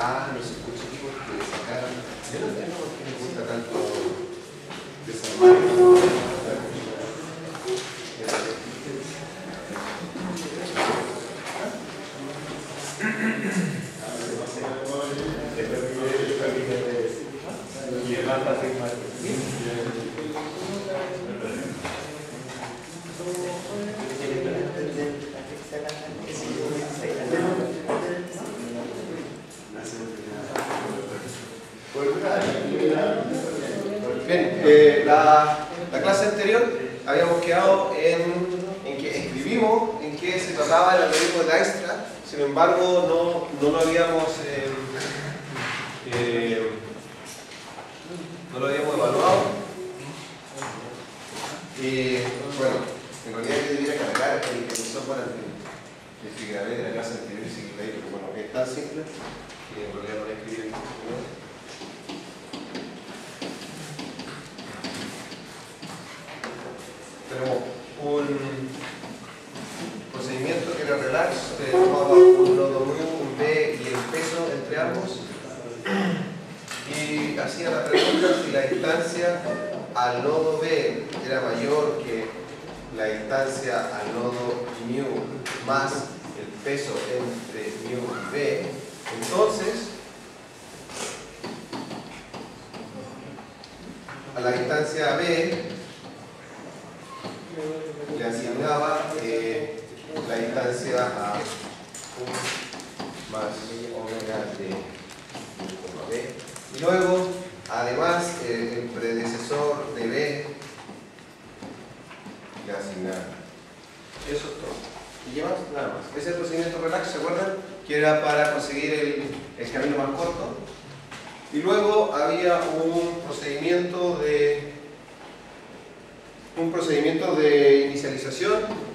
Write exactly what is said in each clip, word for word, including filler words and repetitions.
Ah, no se escucha aquí porque sacaron. Yo no entiendo por qué me gusta tanto desarmar. Bien, eh, la, la clase anterior habíamos quedado en, en que escribimos en qué se trataba el algoritmo de Dijkstra, sin embargo no, no lo habíamos eh, eh, no lo habíamos evaluado. Y bueno, en realidad yo debiera cargar el, el software el que grabé de la clase anterior y seguir ahí, pero bueno, es tan simple que en realidad no voy a escribir aquí. Tenemos un procedimiento que era relax, que tomaba un nodo mu, un b y el peso entre ambos, y hacía la pregunta si la distancia al nodo b era mayor que la distancia al nodo mu más el peso entre mu y b. Entonces, a la distancia b le asignaba eh, la distancia a u más omega de b. Y luego, además, eh, el predecesor de b le asignaba. Eso es todo. Y llevas nada más. Ese es el procedimiento relax, ¿se acuerdan? Que era para conseguir el, el camino más corto. Y luego había un procedimiento de un procedimiento de inicialización.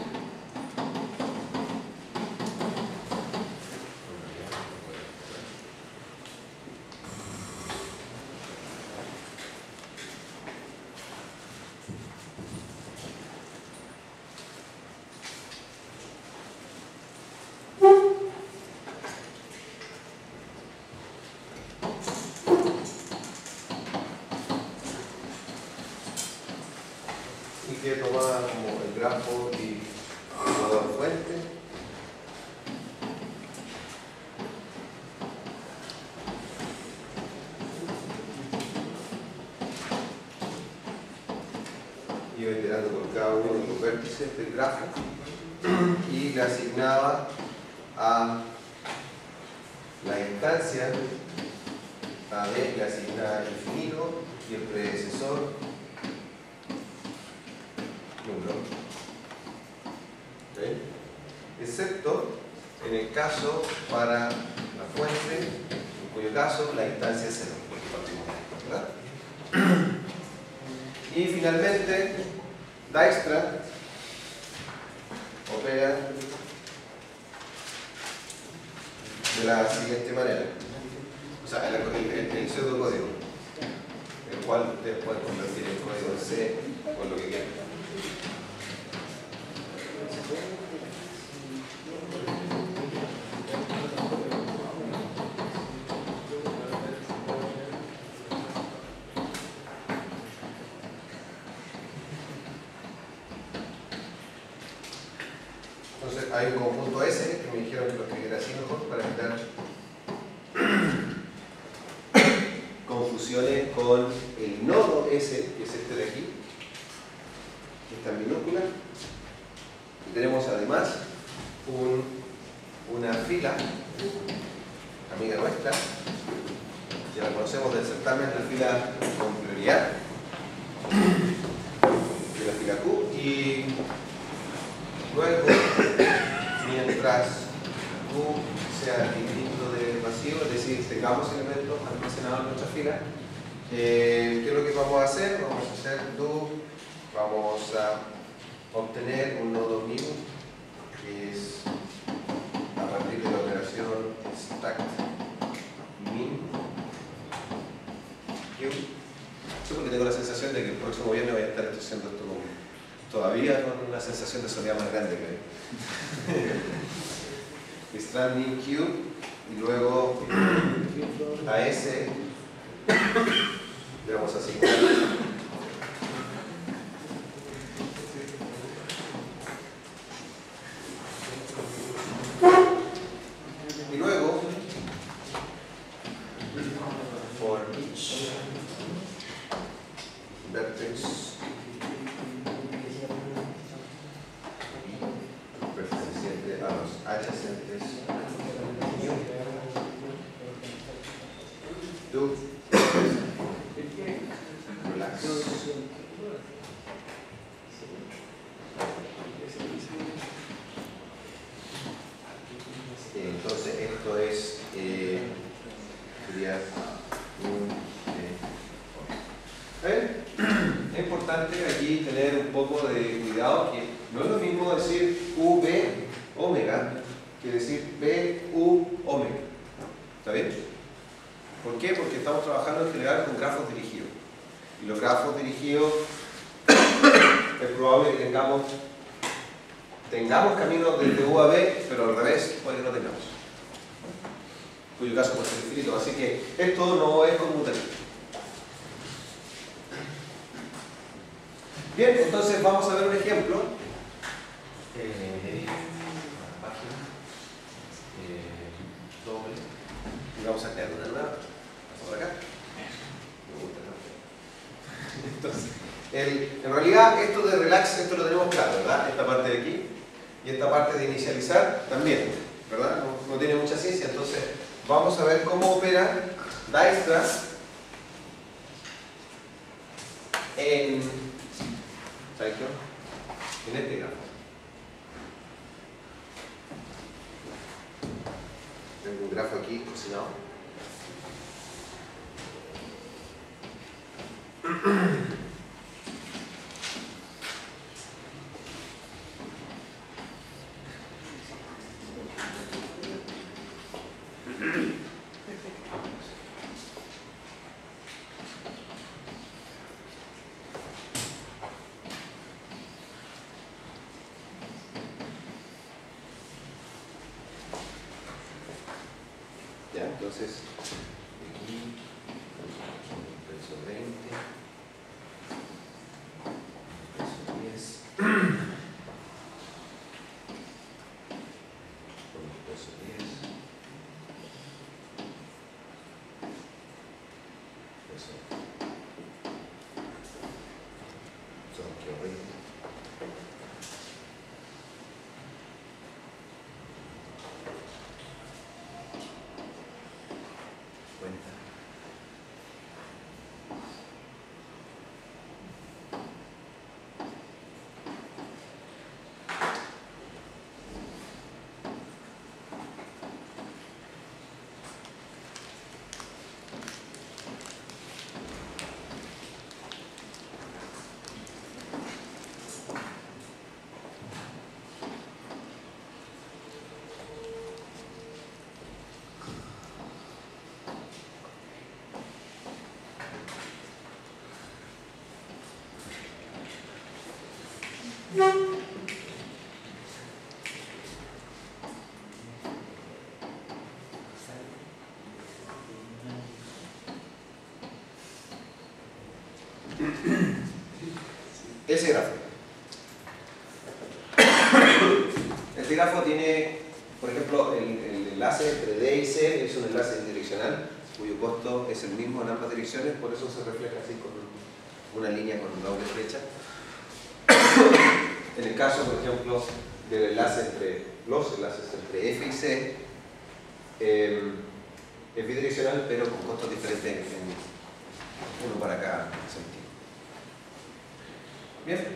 Que tomaba como el grafo y el nodo fuente. Iba iterando por cada uno de los vértices del grafo y le asignaba a la instancia a B, le asignaba infinito y el predecesor número. ¿Okay? Excepto en el caso para la fuente, en cuyo caso la instancia es cero, porque partimos de esto, ¿verdad? Y finalmente, Dijkstra opera de la siguiente manera. O sea, el, el, el, el pseudocódigo, el cual ustedes pueden convertir en código C o lo que quieran. Entonces hay un conjunto S que me dijeron que lo escribiera así mejor para evitar confusiones con el nodo S, que es este de aquí, esta minúscula. Y tenemos además un, una fila, amiga nuestra, ya la conocemos del certamen, la fila con prioridad, de la fila Q, y luego, mientras Q sea infinito de vacío, es decir, tengamos elementos almacenados en nuestra fila, eh, ¿qué es lo que vamos a hacer? Vamos a hacer do, vamos a obtener un nodo mu, que es a partir de la operación stack min q. Sí, porque tengo la sensación de que el próximo viernes voy a estar haciendo esto como todavía con una sensación de soledad más grande que strand min q y luego a S le vamos a asignar y luego for each vertex perteneciente a los adyacentes do relax. Entonces esto es eh, sería un eh, ¿eh? Es importante aquí tener un poco de cuidado, que no es lo mismo decir U B omega que decir B U omega. ¿Está bien? ¿Por qué? Porque estamos trabajando en general con grafos dirigidos. Y los grafos dirigidos es probable que tengamos tengamos caminos desde U a B, pero al revés puede que no tengamos. En cuyo caso puede ser infinito. Así que esto no es conmutativo. Bien, entonces vamos a ver un ejemplo. Eh, página. Eh, doble. Y vamos a crear una nueva. Vamos por acá. Me gusta, ¿no? Entonces, el, en realidad esto de relax, esto lo tenemos claro, ¿verdad? Esta parte de aquí. Y esta parte de inicializar también, ¿verdad? No, no tiene mucha ciencia, entonces vamos a ver cómo opera Dijkstra en, ¿sabes qué? En este grafo. Tengo un grafo aquí cocinado. Ya, entonces, aquí, peso veinte, peso diez, peso diez, peso, son qué horrible. Ese grafo. Este grafo tiene, por ejemplo, el, el enlace entre D y C es un enlace bidireccional cuyo costo es el mismo en ambas direcciones, por eso se refleja así con una línea con doble flecha. En el caso, por ejemplo, del enlace entre los enlaces entre F y C, eh, es bidireccional pero con costos diferentes en uno para cada sentido. Bien,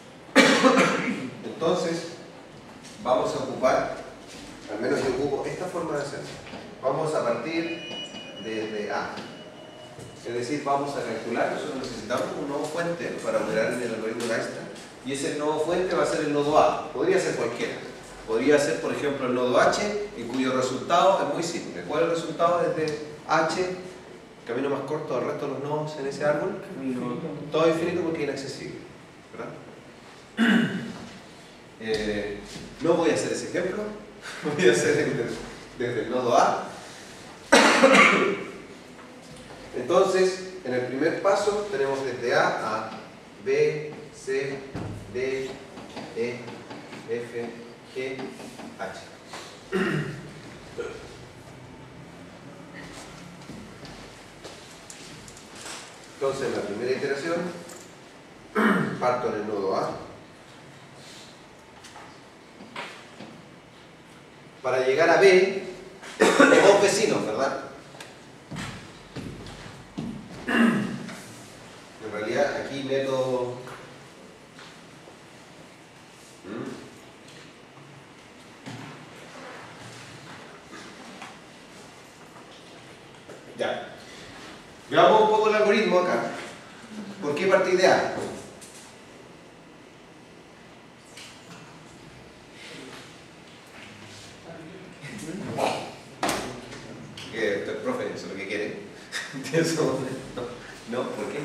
entonces vamos a ocupar, al menos yo ocupo esta forma de hacerlo. Vamos a partir desde A, es decir, vamos a calcular, nosotros necesitamos un nodo fuente para operar en el algoritmo Dijkstra, y ese nodo fuente va a ser el nodo A, podría ser cualquiera. Podría ser, por ejemplo, el nodo H, en cuyo resultado es muy simple. ¿Cuál es el resultado desde H? El camino más corto al resto de los nodos en ese árbol. Todo infinito porque es inaccesible, ¿verdad? Eh, no voy a hacer ese ejemplo, voy a hacer el, desde el nodo A. Entonces, en el primer paso tenemos desde A a B, C, D, E, F, G, H. Entonces, en la primera iteración, parto en el nodo A. Para llegar a B, dos vecinos, ¿verdad? En realidad, aquí meto... Ya. Veamos un poco el algoritmo acá. ¿Por qué partí de A? Que el profe, eso es lo que quiere. Eso, no, ¿no? ¿Por qué?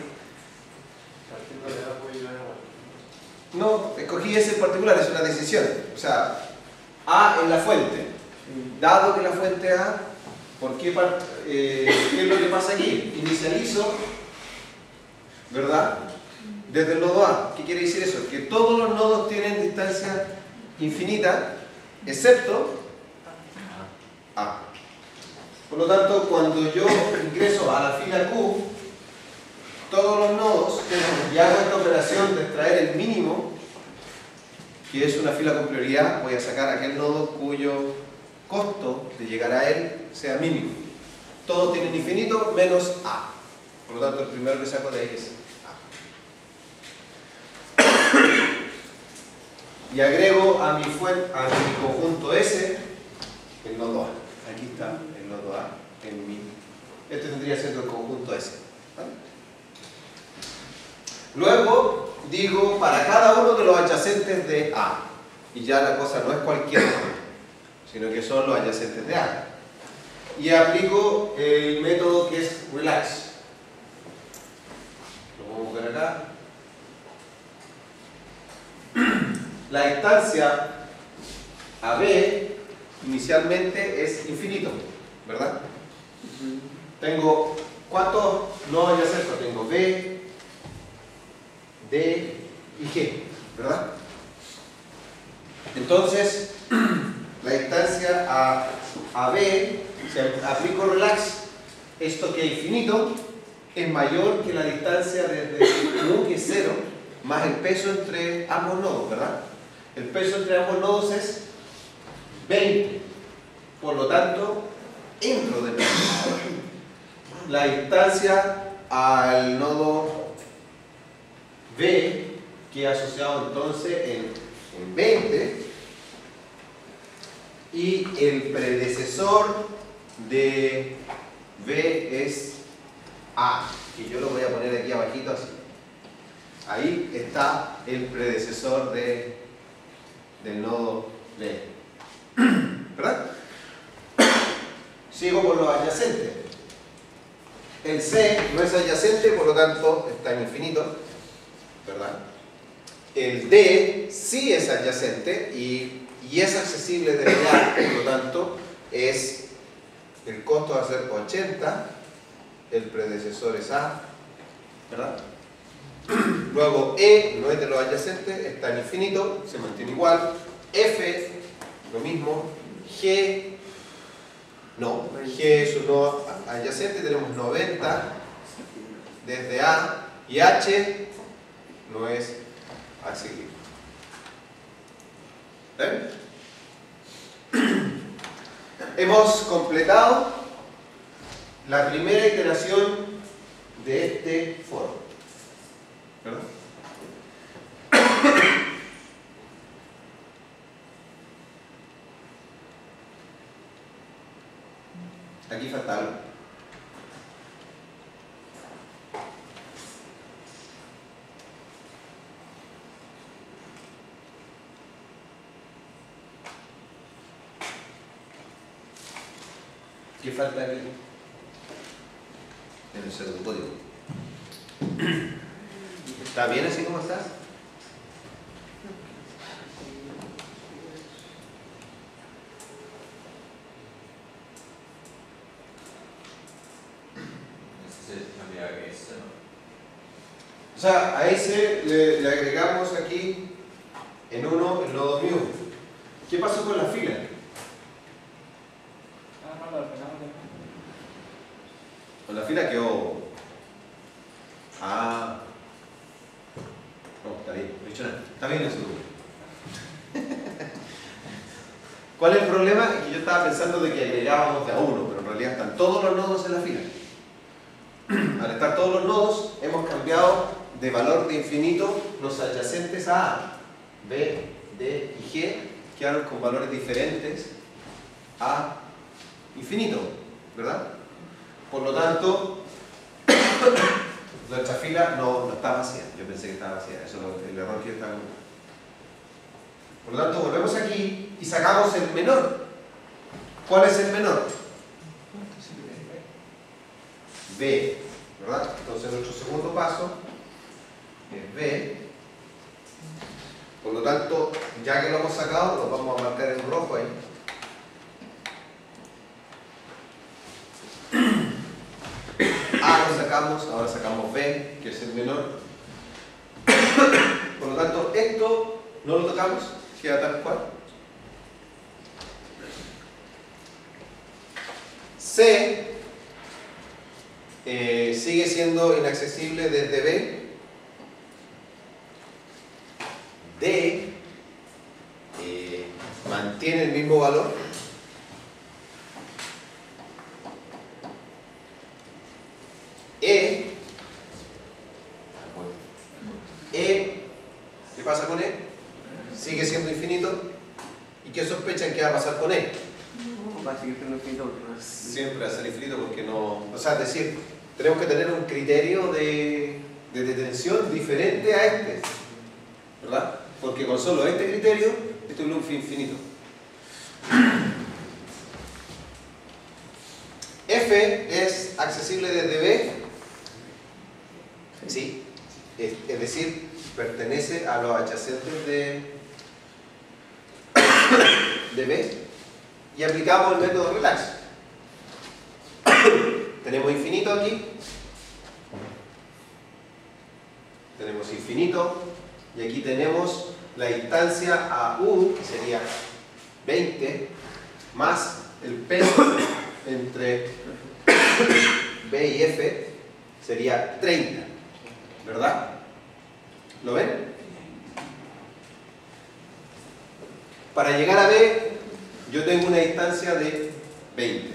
No, escogí ese en particular, es una decisión. O sea, A en la fuente. Dado que la fuente A, ¿por qué, eh, ¿qué es lo que pasa aquí? Inicializo, ¿verdad? Desde el nodo A. ¿Qué quiere decir eso? Que todos los nodos tienen distancia infinita, excepto A. Por lo tanto, cuando yo ingreso a la fila Q, todos los nodos, y hago esta operación de extraer el mínimo, que es una fila con prioridad, voy a sacar aquel nodo cuyo costo de llegar a él sea mínimo. Todos tienen infinito menos A. Por lo tanto, el primero que saco de ahí es A. Y agrego a mi, fuente, a mi conjunto S el nodo A. Aquí está el nodo A. En mi, este tendría siendo el conjunto S. ¿Vale? Luego digo para cada uno de los adyacentes de A. Y ya la cosa no es cualquier nodo, sino que son los adyacentes de A. Y aplico el método que es relax. Lo voy a buscar acá. La instancia A B inicialmente es infinito, ¿verdad? Tengo, ¿cuántos nodos adyacentes? Tengo B, D y G, ¿verdad? Entonces, la instancia a, a B, si aplico relax, esto que es infinito, es mayor que la distancia desde U, que es cero, más el peso entre ambos nodos, ¿verdad? El peso entre ambos nodos es veinte. Por lo tanto, entro de nuevo. La distancia al nodo B, que he asociado entonces en, en veinte, y el predecesor de B es A, que yo lo voy a poner aquí abajito así. Ahí está el predecesor de, del nodo B. ¿Verdad? Sigo por los adyacentes. El C no es adyacente, por lo tanto está en infinito, ¿verdad? El D sí es adyacente y, y es accesible desde A, por lo tanto es, el costo va a ser ochenta, el predecesor es A, ¿verdad? Luego E no es de los adyacentes, está en infinito, se mantiene igual. F, lo mismo. G, no, G es un nodo adyacente, tenemos noventa desde A, y H no es accesible. ¿Ven? Hemos completado la primera iteración de este foro, ¿verdad? Aquí falta algo. ¿Qué falta aquí? En el segundo código. ¿Está bien así como estás? O sea, a ese le, le agregamos aquí en uno el nodo mu. ¿Qué pasó con la fila? Con la fila quedó... Ah... No, está bien, no he dicho nada. Está bien eso. ¿Cuál es el problema? Es que yo estaba pensando de que agregábamos de a uno, pero en realidad están todos los nodos en la fila. Al estar todos los nodos, hemos cambiado de valor de infinito los adyacentes a A. B, D y G quedaron con valores diferentes a infinito, ¿verdad? Por lo tanto, nuestra fila no, no está vacía. Yo pensé que estaba vacía. Eso es el error que está en... Por lo tanto, volvemos aquí y sacamos el menor. ¿Cuál es el menor? B, ¿verdad? Entonces nuestro segundo paso es B. Por lo tanto, ya que lo hemos sacado, lo vamos a marcar en rojo ahí. A lo sacamos, ahora sacamos B, que es el menor. Por lo tanto, esto no lo tocamos, queda tal cual. C eh, sigue siendo inaccesible desde B. D eh, mantiene el mismo valor. E, E, ¿qué pasa con E? Sigue siendo infinito. ¿Y qué sospechan que va a pasar con E? Va a seguir siendo infinito. Siempre va a ser infinito porque no... O sea, es decir, tenemos que tener un criterio de, de detención diferente a este, ¿verdad? Porque con solo este criterio, esto es un infinito. F es accesible desde B. Sí. Es, es decir, pertenece a los adyacentes de, de B. Y aplicamos el método relax. Tenemos infinito aquí. Tenemos infinito. Y aquí tenemos la distancia a U, que sería veinte, más el peso entre B y F sería treinta, ¿verdad? ¿Lo ven? Para llegar a B, yo tengo una distancia de veinte.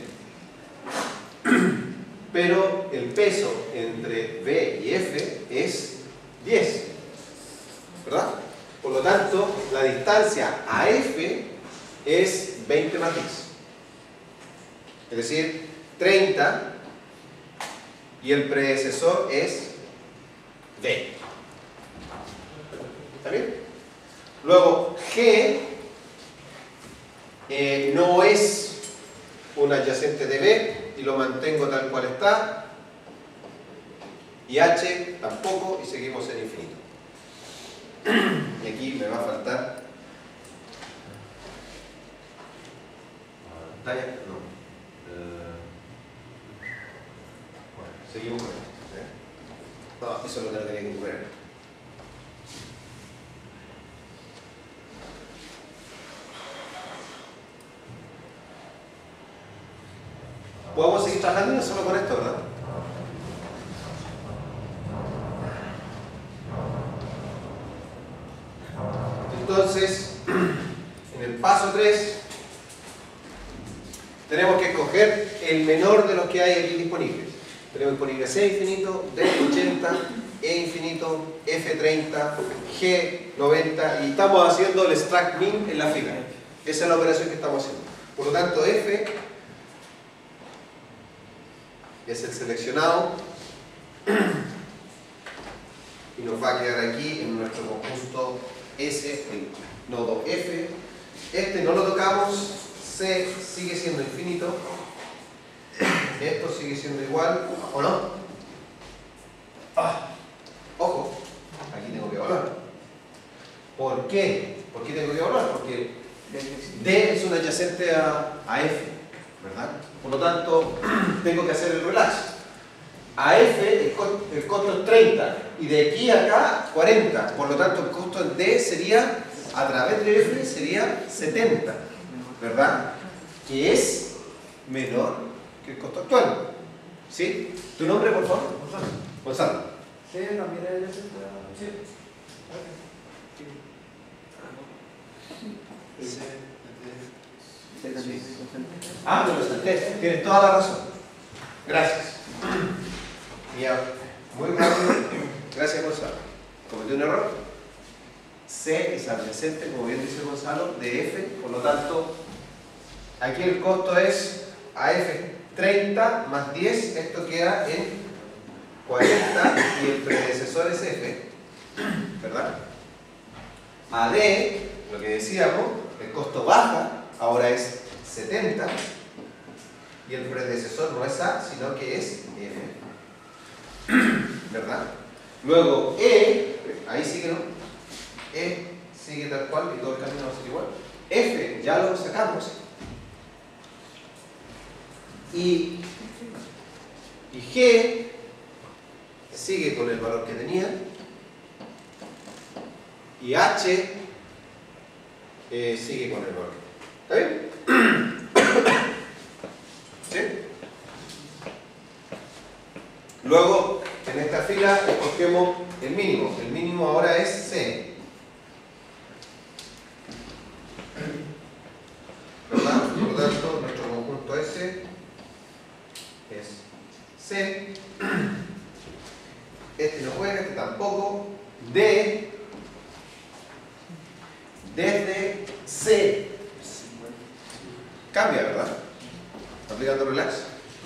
Pero el peso entre B y F es diez. ¿Verdad? Por lo tanto, la distancia a F es veinte más diez. Es decir, treinta y el predecesor es D. ¿Está bien? Luego, G eh, no es un adyacente de B y lo mantengo tal cual está. Y H tampoco y seguimos en infinito. Y aquí me va a faltar pantalla, no. Uh, bueno, seguimos con esto. ¿eh? No, eso es lo que no tenía que poner. Podemos seguir trabajando no solo con esto, ¿verdad? Entonces, en el paso tres, tenemos que escoger el menor de los que hay aquí disponibles. Tenemos disponible C infinito, D ochenta, E infinito, F treinta, G noventa y estamos haciendo el extract min en la fila. Esa es la operación que estamos haciendo. Por lo tanto, F es el seleccionado y nos va a quedar aquí en nuestro conjunto S, el nodo F. Este no lo tocamos, C sigue siendo infinito, esto sigue siendo igual, ¿o no? Ah, ojo, aquí tengo que evaluar. ¿Por qué? ¿Por qué tengo que evaluar? Porque D es un adyacente a, a F, ¿verdad? Por lo tanto, tengo que hacer el relax. A F el costo, el costo es treinta y de aquí a acá cuarenta, por lo tanto el costo en D sería, a través de F sería setenta, ¿verdad? Que es menor que el costo actual. ¿Sí? ¿Tu nombre, por favor? Gonzalo. Gonzalo. Sí, no, mira, yo sé. Sí. Ah, me lo salté. Tienes toda la razón. Gracias. Ya, muy rápido. Gracias, Gonzalo. Cometí un error. C es adyacente, como bien dice Gonzalo, de F. Por lo tanto, aquí el costo es A F treinta más diez. Esto queda en cuarenta y el predecesor es F. ¿Verdad? A D, lo que decíamos, el costo baja, ahora es setenta. Y el predecesor no es A, sino que es F. ¿Verdad? Luego E, ahí sí que no. E sigue tal cual y todo el camino va a ser igual. F ya lo sacamos. Y, y G sigue con el valor que tenía. Y H eh, sigue con el valor. ¿Está bien? ¿Sí? Luego, en esta fila escogemos el mínimo. El mínimo ahora es C. ¿Verdad? Por lo tanto, nuestro conjunto S es C. Este no juega, este tampoco. D. Desde C. Cambia, ¿verdad? Aplicando relax.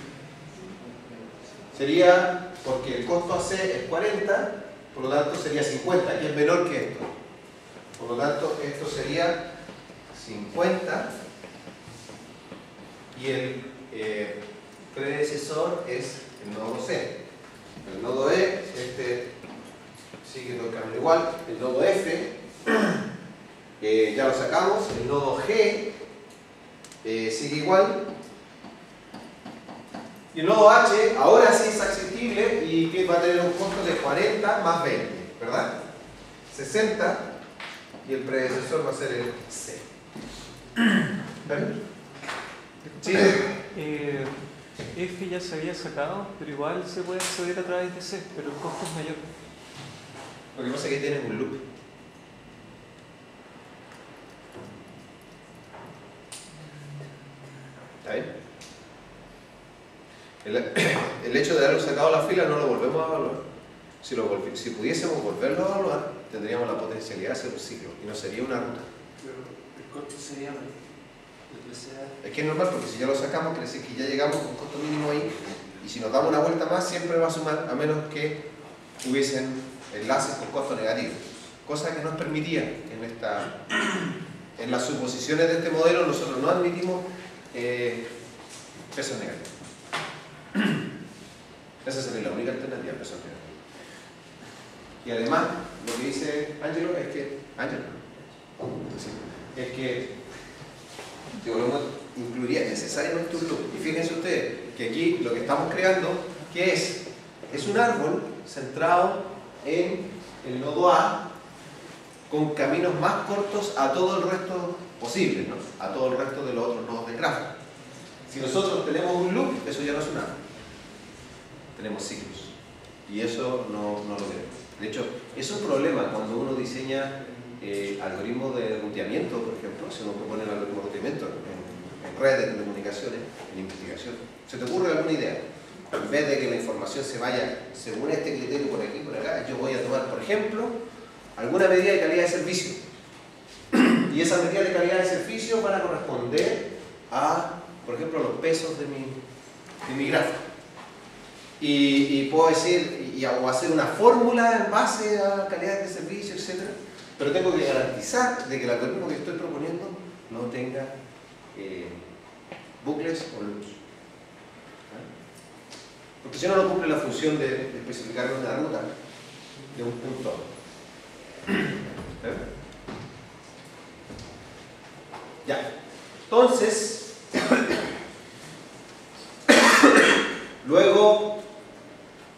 Sería, porque el costo a C es cuarenta, por lo tanto sería cincuenta, que es menor que esto. Por lo tanto, esto sería cincuenta y el eh, predecesor es el nodo C. El nodo E, este sigue todo el camino igual. El nodo F, eh, ya lo sacamos. El nodo G eh, sigue igual. Y el nodo H ahora sí es accesible y que va a tener un costo de cuarenta más veinte, ¿verdad? sesenta y el predecesor va a ser el C. ¿Sí? Eh, F ya se había sacado, pero igual se puede acceder a través de C, pero el costo es mayor. Lo que pasa es que tienes un loop. ¿Está bien? El, el hecho de haberlo sacado a la fila no lo volvemos a evaluar. Si, lo volvi, si pudiésemos volverlo a evaluar, tendríamos la potencialidad de hacer un ciclo y no sería una ruta. Pero el costo sería mayor. Es que es normal porque si ya lo sacamos, quiere decir que ya llegamos con costo mínimo ahí y si nos damos una vuelta más siempre va a sumar, a menos que hubiesen enlaces con costo negativo, cosa que nos permitía en, esta, en las suposiciones de este modelo. Nosotros no admitimos eh, pesos negativos. Esa sería la única alternativa, pesos negativos. Y además, lo que dice Ángelo es que Ángelo sí, es que yo lo incluiría necesariamente un loop. Y fíjense ustedes que aquí lo que estamos creando, ¿qué es? Es un árbol centrado en el nodo A con caminos más cortos a todo el resto posible, ¿no? A todo el resto de los otros nodos del gráfico. Si nosotros tenemos un loop, eso ya no es un árbol. Tenemos ciclos. Y eso no, no lo queremos. De hecho, es un problema cuando uno diseña eh, algoritmos de ruteamiento, por ejemplo, si uno propone el algoritmo de ruteamiento en, en redes de telecomunicaciones, en investigación. ¿Se te ocurre alguna idea? En vez de que la información se vaya según este criterio por aquí, por acá, yo voy a tomar, por ejemplo, alguna medida de calidad de servicio. Y esas medidas de calidad de servicio van a corresponder a, por ejemplo, los pesos de mi, de mi gráfico. Y, y puedo decir, y, o hacer una fórmula en base a calidad de servicio, etcétera. Pero tengo que garantizar de que el algoritmo que estoy proponiendo no tenga eh, bucles o loops. Porque si no, no cumple la función de, de especificar una ruta de un punto a otro. ¿Eh? Ya. Entonces, luego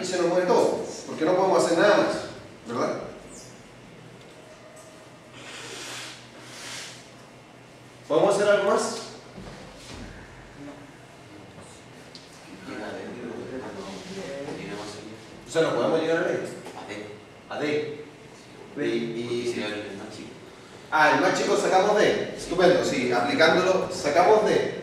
y se nos muere todo, porque no podemos hacer nada más, ¿verdad? ¿Podemos hacer algo más? O sea, no podemos llegar a D. A D. Y, y... Ah, el más chico sacamos D. Estupendo, sí, aplicándolo, sacamos D.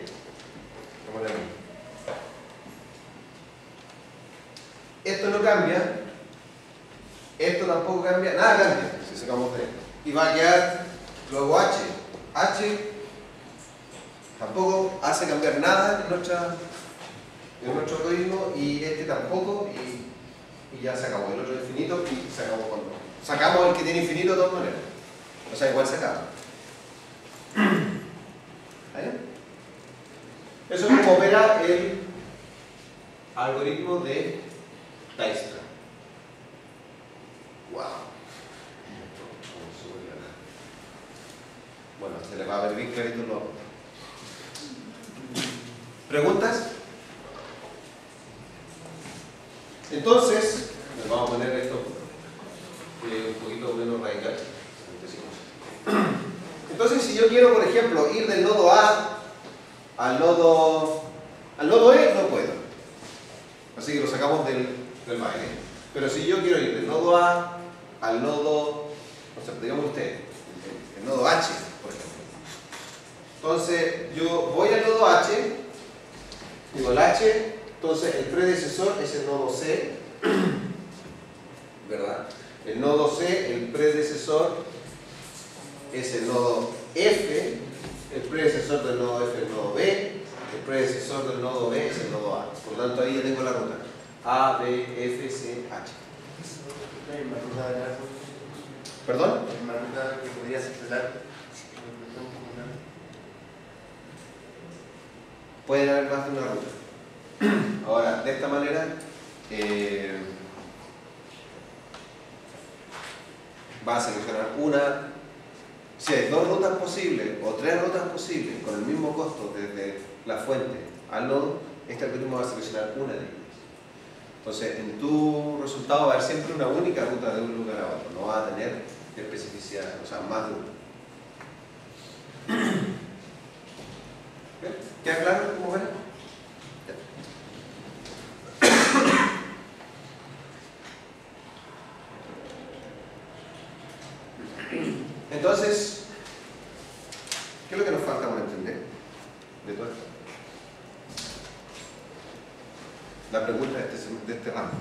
Esto no cambia. Esto tampoco cambia. Nada cambia si sacamos D. Y va a quedar luego H. H tampoco hace cambiar nada en, nuestra, en nuestro algoritmo y este tampoco. Y, y ya se acabó el otro infinito y se acabó cuando sacamos el que tiene infinito de todas maneras. O sea, igual se acaba. ¿Vale? Eso es como opera el algoritmo de Dijkstra. Wow. Bueno, se les va a ver bien clarito los... ¿Preguntas? Entonces, les vamos a poner esto eh, un poquito menos radical. Entonces, si yo quiero, por ejemplo, ir del nodo A al nodo, al nodo E, no puedo. Así que lo sacamos del, del baile. Pero si yo quiero ir del nodo A al nodo, o sea, digamos usted, el, el nodo H, por ejemplo. Entonces, yo voy al nodo H, digo el H, entonces el predecesor es el nodo C, ¿verdad? El nodo C, el predecesor es el nodo F, el predecesor del nodo F es el nodo B, el predecesor del nodo B es el nodo A. Por lo tanto, ahí ya tengo la ruta. A, B, F, C, H. ¿Perdón? ¿Una ruta que podrías expresar? Pueden haber más de una ruta. Ahora, de esta manera, eh, va a seleccionar una. Si hay dos rutas posibles o tres rutas posibles con el mismo costo desde la fuente al nodo, este algoritmo va a seleccionar una de ellas. Entonces, en tu resultado va a haber siempre una única ruta de un lugar a otro, no va a tener especificidad, o sea, más de una. ¿Queda claro cómo ven? Entonces, ¿qué es lo que nos falta por entender de todo esto? La pregunta de este, de este ramo.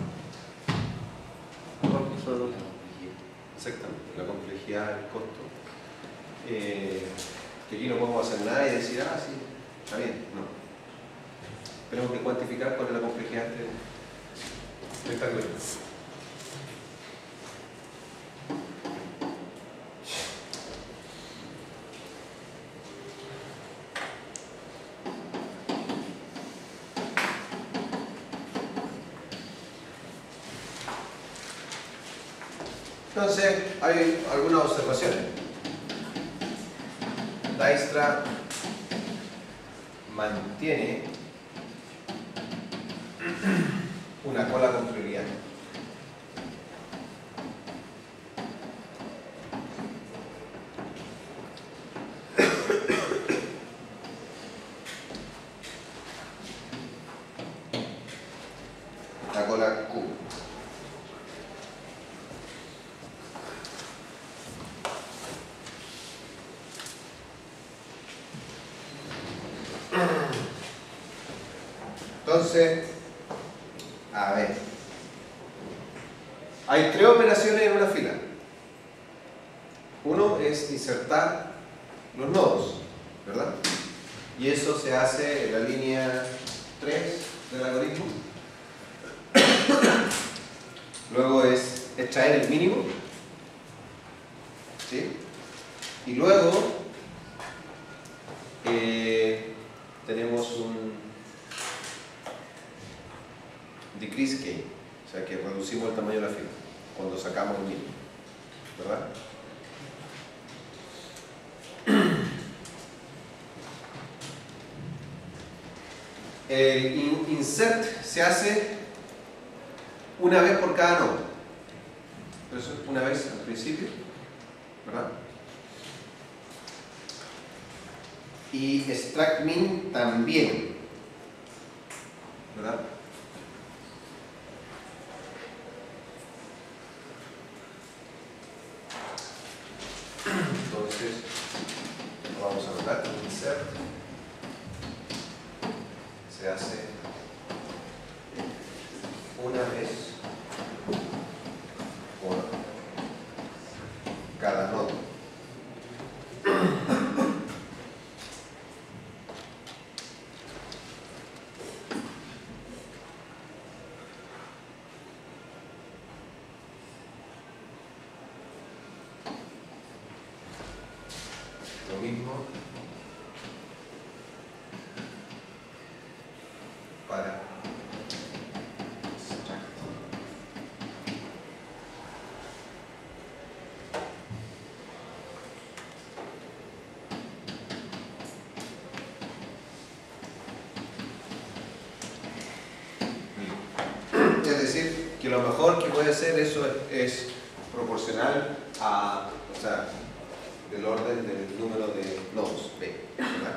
Exactamente, la complejidad, el costo. Eh, que aquí no podemos hacer nada y decir, ah, sí, está bien, no. Tenemos que cuantificar cuál es la complejidad de, de esta algoritmo. Entonces, hay algunas observaciones. Dijkstra mantiene una cola con prioridad. La cola Q. Entonces, a ver, hay tres operaciones en una fila. Uno es insertar los nodos, ¿verdad? Y eso se hace en la línea tres del algoritmo. Luego es extraer el mínimo, ¿sí? Y luego eh, tenemos un decrease gain, o sea que reducimos el tamaño de la fila cuando sacamos el mínimo, ¿verdad? El insert se hace una vez por cada nodo. Eso es una vez al principio, ¿verdad? Y extract min también, ¿verdad? Entonces, vamos a anotar insert se hace una vez por cada nodo. Lo mismo para extract. Es decir, que lo mejor que puede hacer eso es, es proporcional a, o sea, del orden del número de nodos B, ¿verdad?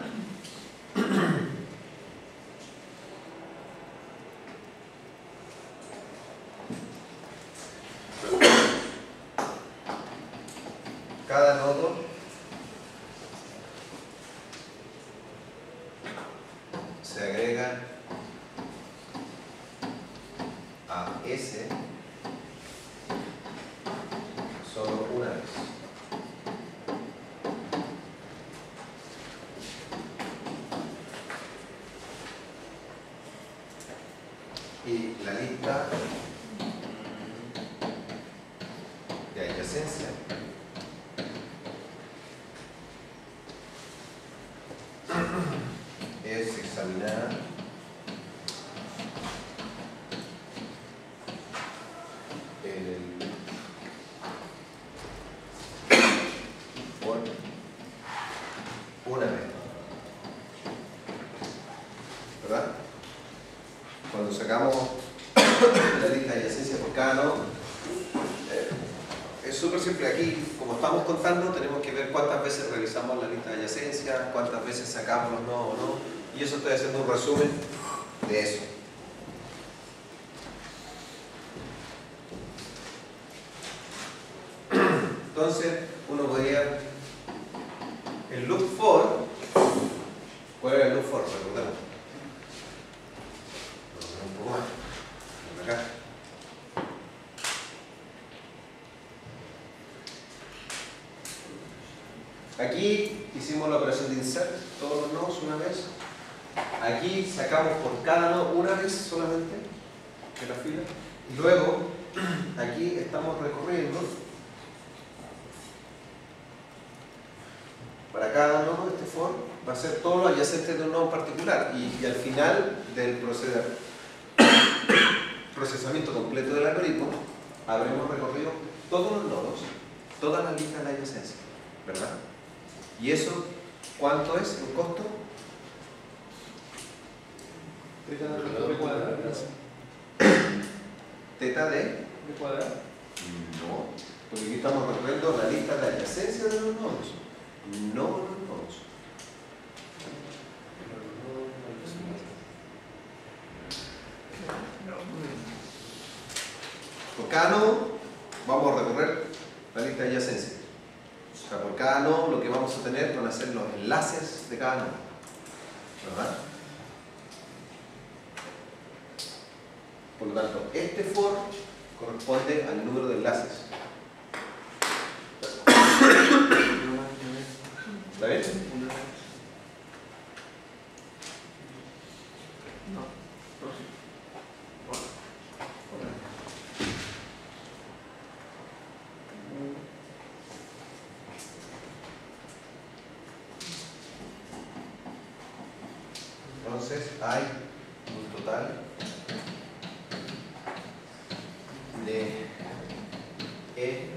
Cada nodo se agrega a S solo una vez. Y la lista de adyacencia es examinada en el por una vez, ¿verdad? Cuando sacamos la lista de adyacencia por cada nodo, eh, es súper simple. Aquí, como estamos contando, tenemos que ver cuántas veces revisamos la lista de adyacencia, cuántas veces sacamos los nodos o no, y eso estoy haciendo un resumen de eso. Entonces, uno podría, el loop for, ¿cuál era el loop for? Recordemos. Un poco más. Acá. Aquí hicimos la operación de insert, todos los nodos una vez. Aquí sacamos por cada nodo una vez solamente de la fila. Y luego, aquí estamos recorriendo para cada nodo. Este for va a ser todo lo adyacente de un nodo en particular. Y, y al final del proceder, procesamiento completo del algoritmo, habremos recorrido todos los nodos, toda la lista de la adyacencia, ¿verdad? ¿Y eso cuánto es el costo? Teta de cuadrado. ¿Teta de? ¿De cuadrado? No, porque aquí estamos recorriendo la lista de adyacencia de los nodos, no los nodos. Por cada nodo vamos a recorrer la lista de adyacencia. O sea, por cada nodo lo que vamos a tener van a ser los enlaces de cada nodo, ¿verdad? Por lo tanto, este for corresponde al número de enlaces. ¿Está bien? Entonces hay un total de E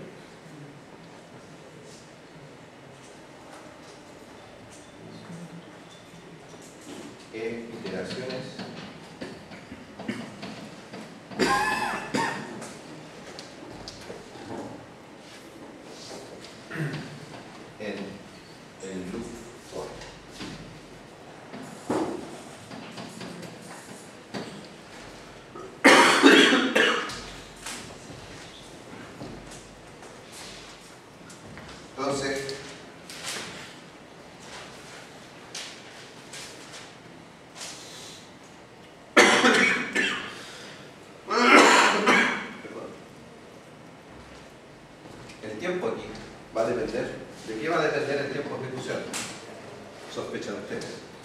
E iteraciones de ustedes.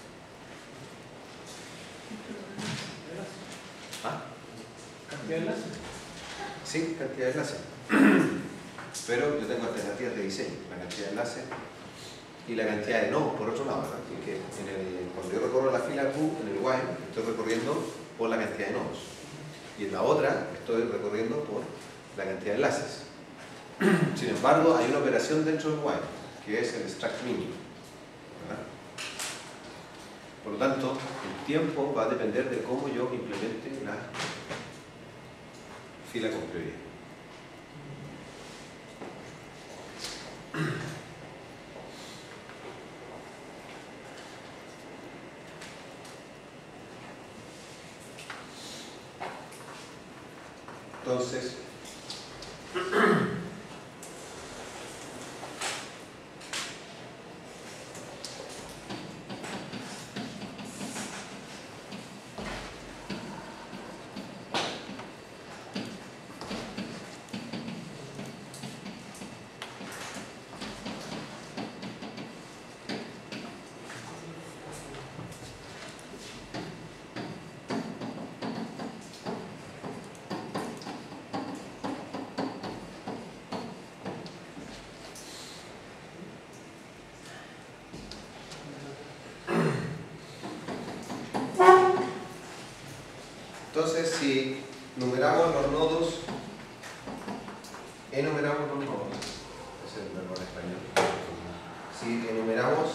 ¿Ah? ¿Cantidad de enlaces? Sí, cantidad de enlaces. Pero yo tengo alternativas de diseño, la cantidad de enlaces y la cantidad de nodos, por otro lado, ¿verdad? Así que en el, cuando yo recorro la fila Q en el while, estoy recorriendo por la cantidad de nodos. Y en la otra estoy recorriendo por la cantidad de enlaces. Sin embargo, hay una operación dentro del while, que es el extract min, ¿verdad? Por lo tanto, el tiempo va a depender de cómo yo implemente la fila con prioridad. Entonces, Entonces, si numeramos los nodos, enumeramos los nodos, ese es el verbo en español. Si enumeramos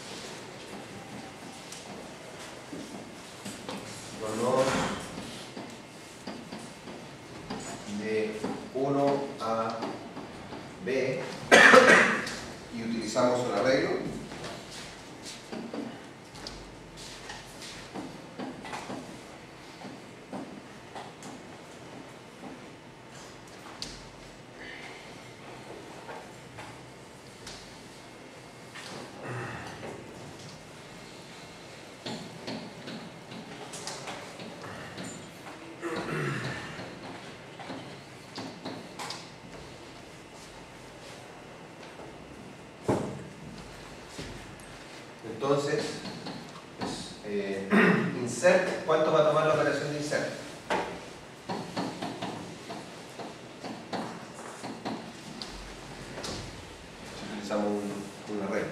los nodos de uno a B y utilizamos un arreglo, entonces, pues, eh, insert, ¿cuánto va a tomar la operación de insert? Utilizamos un, un arreglo.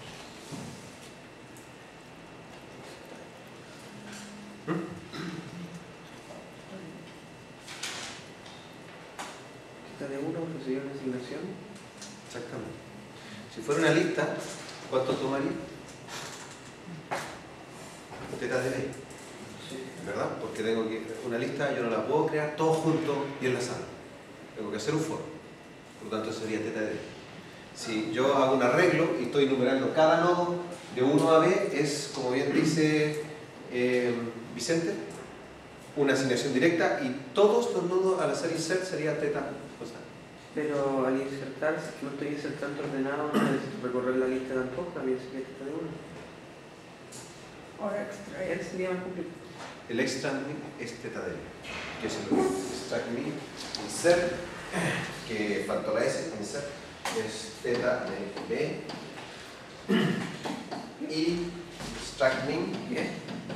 Teta de uno, procedimiento de asignación. Exactamente. Si fuera una lista, ¿cuánto tomaría? Teta de B, ¿verdad? Porque tengo que, una lista yo no la puedo crear todo junto y enlazado. Tengo que hacer un for. Por lo tanto, sería teta de B. Si yo hago un arreglo y estoy numerando cada nodo de uno a B, es, como bien dice eh, Vicente, una asignación directa y todos los nodos al hacer insert sería teta. O sea, Pero al insertar, si no estoy insertando ordenado, no necesito recorrer la lista tampoco, también sería teta de uno. Ahora extraer. Él sería más complicado. el extract min es teta de B, que es el extract min insert, que faltó la S, insert, es teta de B, y extract min Bien.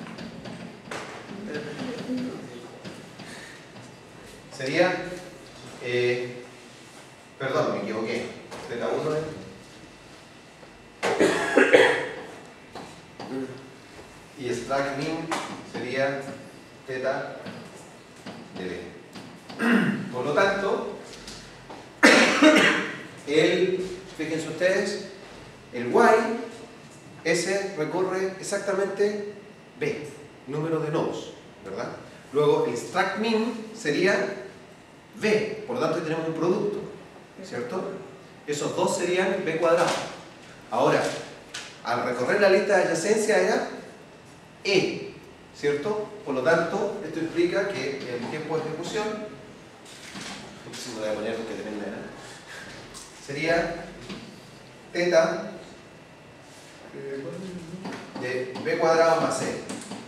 sería, eh, perdón, me equivoqué, teta uno es y extract min sería teta de B. Por lo tanto, el, fíjense ustedes, el while, ese recorre exactamente B, número de nodos, ¿verdad? Luego el extract min sería B, por lo tanto ahí tenemos un producto, ¿cierto? Esos dos serían B cuadrado. Ahora, al recorrer la lista de adyacencia era E, ¿cierto? Por lo tanto, esto implica que el tiempo de ejecución, si me voy a poner que depende de nada, sería teta de B cuadrado más E.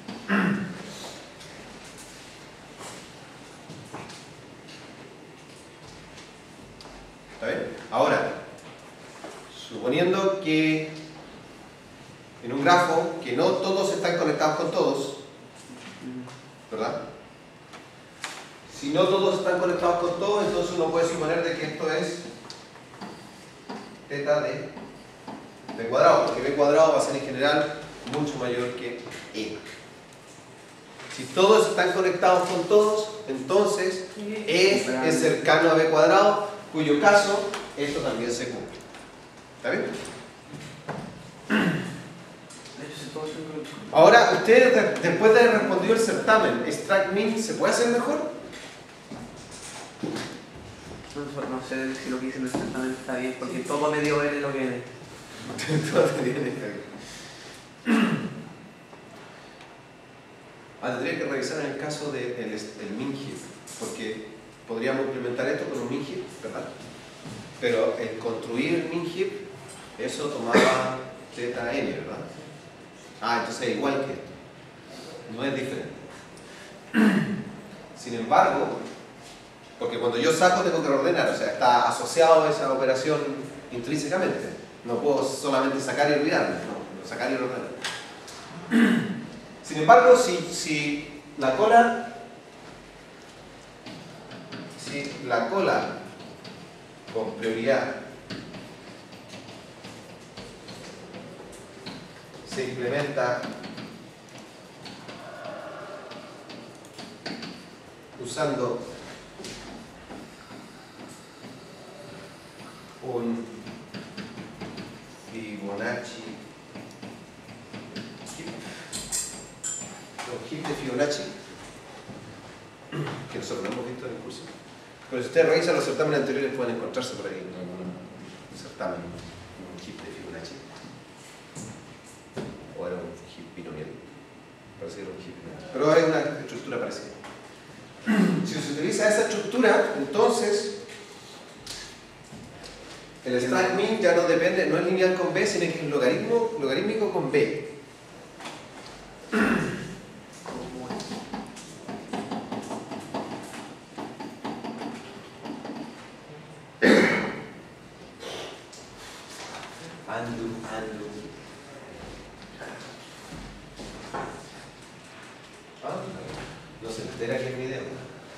¿Está bien? Ahora, suponiendo que en un grafo que no todos están conectados con todos, ¿verdad? Si no todos están conectados con todos, entonces uno puede suponer de que esto es teta de b cuadrado, porque b cuadrado va a ser en general mucho mayor que e. Si todos están conectados con todos, entonces e es cercano a b cuadrado, cuyo caso esto también se cumple. ¿Está bien? Ahora, ustedes después de haber respondido el certamen, ¿extract min se puede hacer mejor? No, no sé si lo que hice en el certamen está bien, porque todo me dio N lo que N. Todo te viene, está bien. Ah, tendría que revisar en el caso del de el min heap, porque podríamos implementar esto con un min heap, ¿verdad? Pero el construir el min heap, eso tomaba teta n, ¿verdad? Ah, entonces es igual que esto. No es diferente. Sin embargo, porque cuando yo saco tengo que reordenar, o sea, está asociado a esa operación intrínsecamente. No puedo solamente sacar y olvidarme, no, sacar y ordenar. Sin embargo, si, si la cola, si la cola con prioridad se implementa usando un Fibonacci, un heap de Fibonacci, que nosotros no hemos visto en el curso. Pero si ustedes revisan los certámenes anteriores pueden encontrarse por ahí en algún certamen un heap de Fibonacci. O era un heap binomial. Parece que era un heap binomial. Pero hay una estructura parecida. Si se utiliza esa estructura, entonces el extract min ya no depende, no es lineal con b, sino que es logaritmo, logarítmico con b. Andu, andu. Ah, no se entera que es mi video.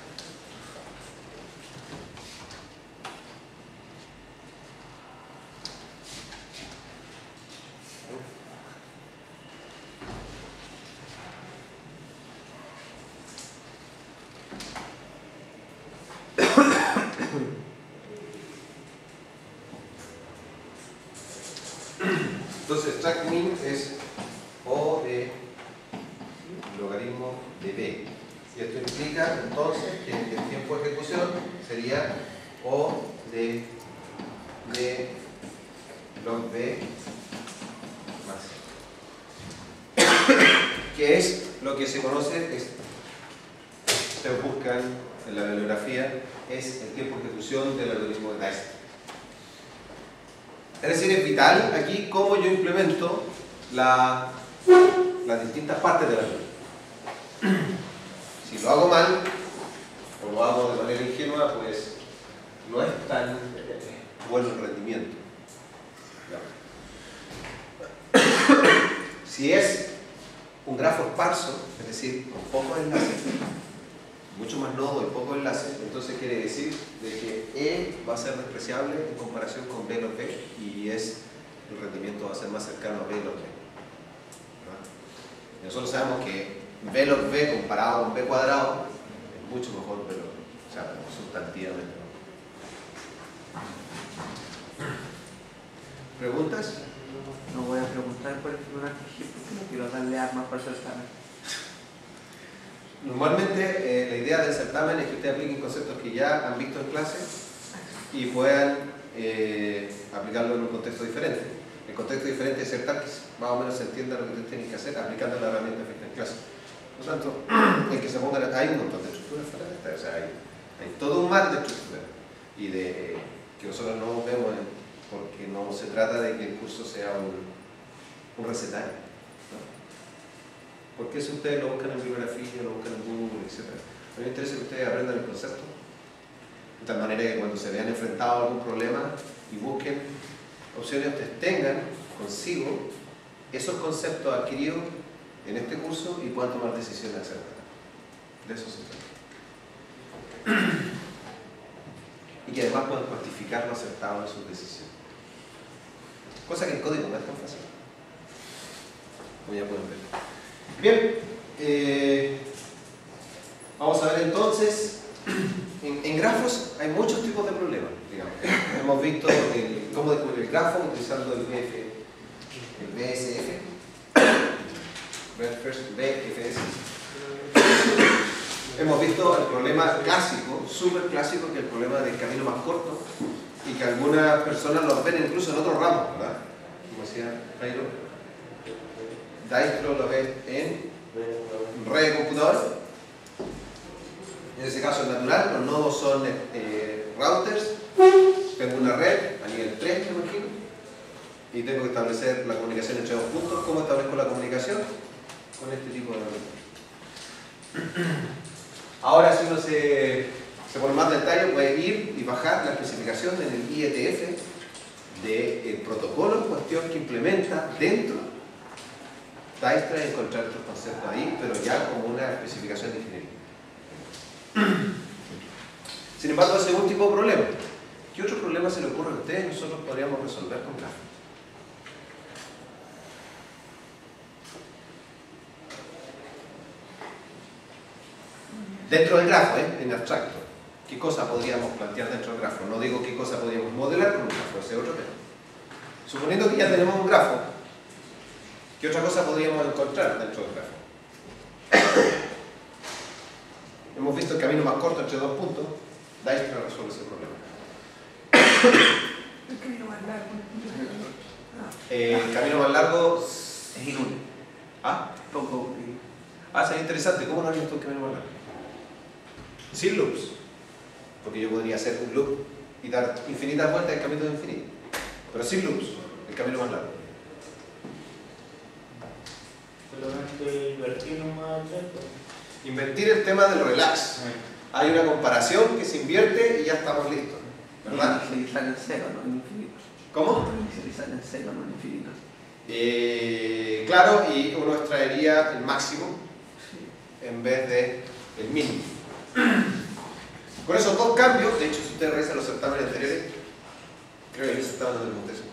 Entonces, extract min es O de logaritmo de B. Y esto implica entonces que el tiempo de ejecución sería O de, de log B más. Que es lo que se conoce, es, ustedes buscan en la bibliografía, es el tiempo de ejecución del algoritmo de Dijkstra. Es decir, es vital aquí cómo yo implemento la, las distintas partes del algoritmo. Si lo hago mal, o lo hago de manera ingenua, pues no es tan bueno el rendimiento. ¿Ya? Si es un grafo esparso, es decir, con pocos enlaces, mucho más nodos y pocos enlaces, entonces quiere decir de que E va a ser despreciable en comparación con B log B y es, el rendimiento va a ser más cercano a B log B. ¿No? Nosotros sabemos que B log B comparado con B cuadrado es mucho mejor, pero o sea, sustantivamente. ¿Preguntas? No voy a preguntar por el Fibonacci porque no quiero darle armas para el certamen. Normalmente eh, la idea del certamen es que ustedes apliquen conceptos que ya han visto en clase y puedan eh, aplicarlo en un contexto diferente. El contexto diferente es tal que más o menos se entienda lo que ustedes tienen que hacer aplicando la herramienta en clase. Por lo tanto, el que se ponga, hay un montón de estructuras para esta, o sea, hay, hay todo un mar de estructuras y de que nosotros no vemos en, porque no se trata de que el curso sea un, un recetario. Porque si ustedes lo buscan en bibliografía, lo buscan en Google, etcétera. A mí me interesa que ustedes aprendan el concepto. De tal manera que cuando se vean enfrentados a algún problema y busquen opciones, ustedes tengan consigo esos conceptos adquiridos en este curso y puedan tomar decisiones acertadas. De eso se trata. Y que además puedan cuantificar lo acertado de sus decisiones. Cosa que en código no es tan fácil, como ya pueden ver. Bien, eh, vamos a ver entonces, en, en grafos hay muchos tipos de problemas, digamos. Hemos visto el, cómo descubrir el grafo utilizando el B F, el B S F, B F S. Hemos visto el problema clásico, súper clásico, que es el problema del camino más corto, y que algunas personas lo ven incluso en otros ramos, ¿verdad? Como decía Jairo, Dijkstra lo ve en red de computador. En ese caso es natural, los nodos son eh, routers. Tengo una red a nivel tres, me imagino, y tengo que establecer la comunicación entre dos puntos. ¿Cómo establezco la comunicación? Con este tipo de red. Ahora, si uno se, se pone más detalle, puede ir y bajar la especificación en el I E T F del protocolo en cuestión que implementa dentro Dijkstra y encontrar estos conceptos ahí, pero ya como una especificación de ingeniería. Sin embargo, ese es un tipo de problema. ¿Qué otro problema se le ocurre a ustedes nosotros podríamos resolver con grafos? Dentro del grafo, ¿eh? En abstracto. ¿Qué cosa podríamos plantear dentro del grafo? No digo qué cosa podríamos modelar con un grafo, ese es otro tema. Suponiendo que ya tenemos un grafo, ¿qué otra cosa podríamos encontrar dentro del grafo? Hemos visto el camino más corto entre dos puntos. Dijkstra resuelve ese problema. El camino más largo. Eh, el camino más largo Es inútil. ¿Ah? Poco. Ah, sería interesante. ¿Cómo no harías tú el camino más largo? Sin loops. Porque yo podría hacer un loop y dar infinitas vueltas en camino de infinito. Pero sin loops, el camino más largo. Solamente invertir nomás lento. Invertir el tema del relax. Hay una comparación que se invierte y ya estamos listos. ¿Verdad? Inicializar en cero, no en infinito. ¿Cómo? Inicializar en cero, no en infinito. Eh, claro, y uno extraería el máximo Sí. en vez de el mínimo. Con esos dos cambios, de hecho, si ustedes revisan los certámenes anteriores, creo que ellos estaban dando el contexto.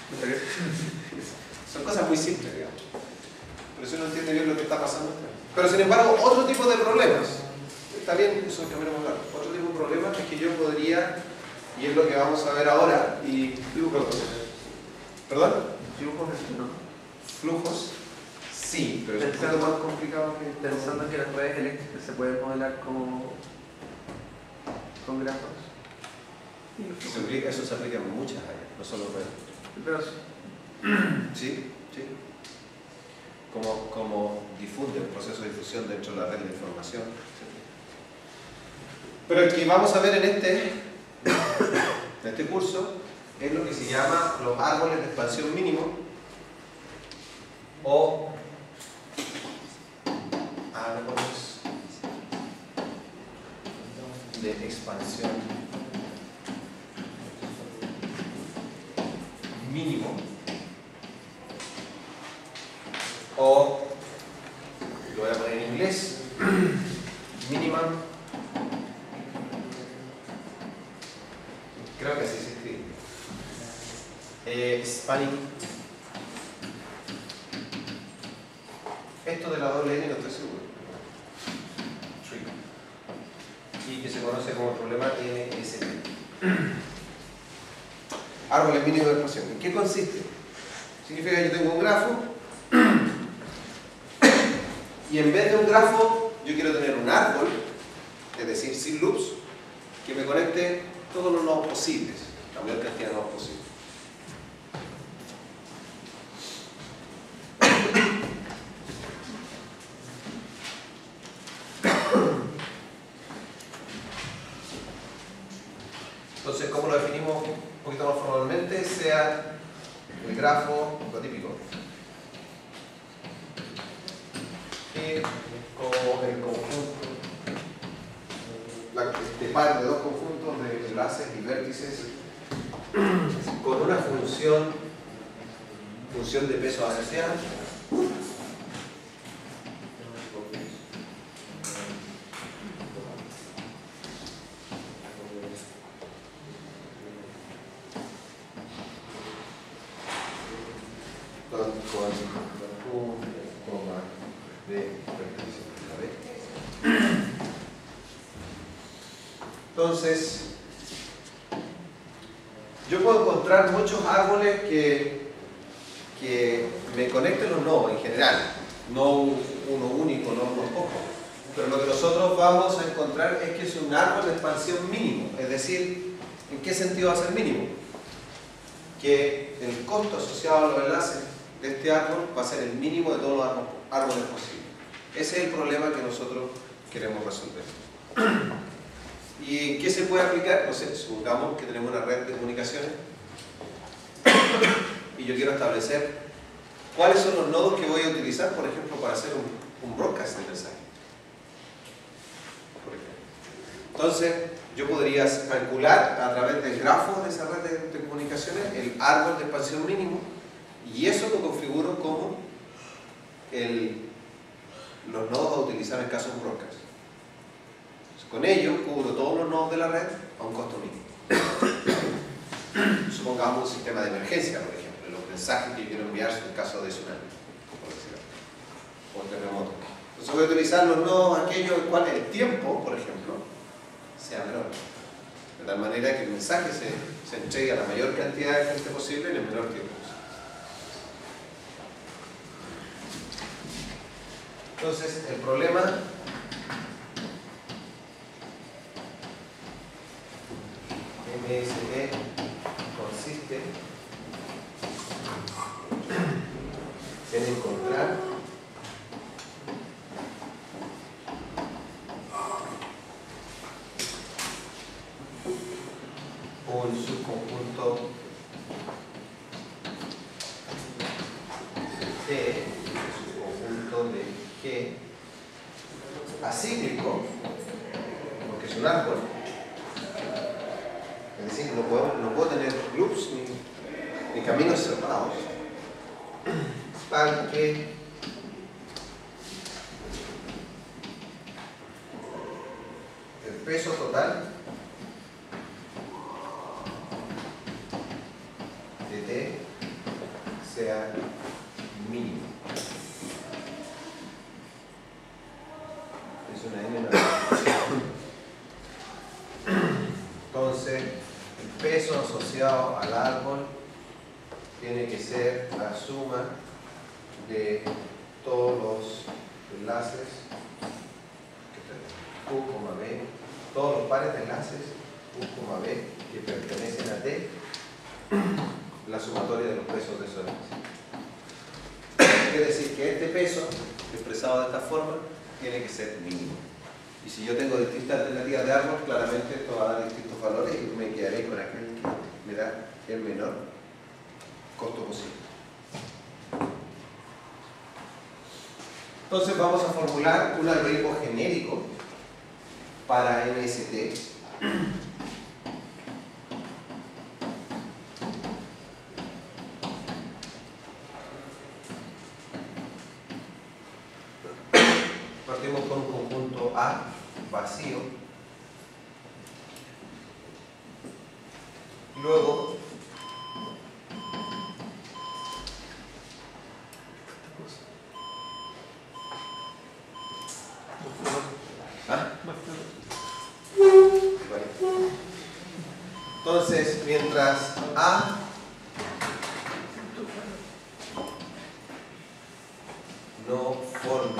Son cosas muy simples, digamos. Pero si uno entiende bien lo que está pasando. Pero sin embargo, otro tipo de problemas. Está bien, eso es el camino más largo. Otro tipo de problemas es que yo podría, y es lo que vamos a ver ahora, y flujos. ¿Perdón? Flujos, no. Flujos, sí, pero es un poquito Pensando, más complicado que pensando que las redes eléctricas se pueden modelar como con grafos. Se aplica, eso se aplica en muchas áreas, no solo redes. Pero Sí, sí. Como, como difunde el proceso de difusión dentro de la red de información. Pero el que vamos a ver en este, en este curso es lo que se llama los árboles de expansión mínimo o árboles de expansión mínimo o, lo voy a poner en inglés, minimum, creo que así se escribe, eh, spanning. Esto de la doble N no estoy seguro. Tree. Y que se conoce como el problema N S T. Árboles mínimos de expansión. ¿En qué consiste? Significa que yo tengo un grafo y en vez de un grafo yo quiero tener un árbol, es decir, sin loops, que me conecte todos los nodos posibles, la mayor cantidad de nodos posibles. Entonces, ¿cómo lo definimos un poquito más formalmente? Sea el grafo, lo típico, y como el conjunto, la, este par de dos conjuntos de enlaces y vértices con una función función de peso asociado. Con, con U, B, entonces, yo puedo encontrar muchos árboles que, que me conecten los nodos en general, no uno único, no unos pocos. Pero lo que nosotros vamos a encontrar es que es un árbol de expansión mínimo. Es decir, ¿en qué sentido va a ser mínimo? Que el costo asociado a los enlaces de este árbol va a ser el mínimo de todos los árboles posibles. Ese es el problema que nosotros queremos resolver. ¿Y qué se puede aplicar? No sé, supongamos que tenemos una red de comunicaciones y yo quiero establecer cuáles son los nodos que voy a utilizar, por ejemplo, para hacer un, un broadcast de mensaje. Entonces, yo podría calcular a través del grafo de esa red de, de comunicaciones el árbol de expansión mínimo y eso lo configuro como el, los nodos a utilizar en caso de un broadcast. Con ello cubro todos los nodos de la red a un costo mínimo. Supongamos un sistema de emergencia, por ejemplo, los mensajes que yo quiero enviar en caso de tsunami, por decirlo, o terremoto. Entonces voy a utilizar los nodos aquellos en los cuales el tiempo, por ejemplo, sea menor. De tal manera que el mensaje se, se entregue a la mayor cantidad de gente posible en el menor tiempo posible. Entonces, el problema M S T consiste en encontrar un subconjunto T, subconjunto de G acíclico, porque es un árbol. Es decir, no puedo, no puedo tener loops ni, ni caminos cerrados, para que el peso total de T sea mínimo. Es una M mayor. Entonces, el peso asociado al árbol tiene que ser la suma de todos los enlaces U, B, todos los pares de enlaces U, B que pertenecen a T, la sumatoria de los pesos de esos enlaces. Quiere decir que este peso, expresado de esta forma, tiene que ser mínimo. Y si yo tengo distintas alternativas de árbol, claramente esto va a dar distintos valores y me quedaré con aquel que me da el menor costo posible. Entonces vamos a formular un algoritmo genérico para M S T. Partimos con un conjunto A vacío. Luego ¿Ah? Bueno. Entonces, mientras A no forme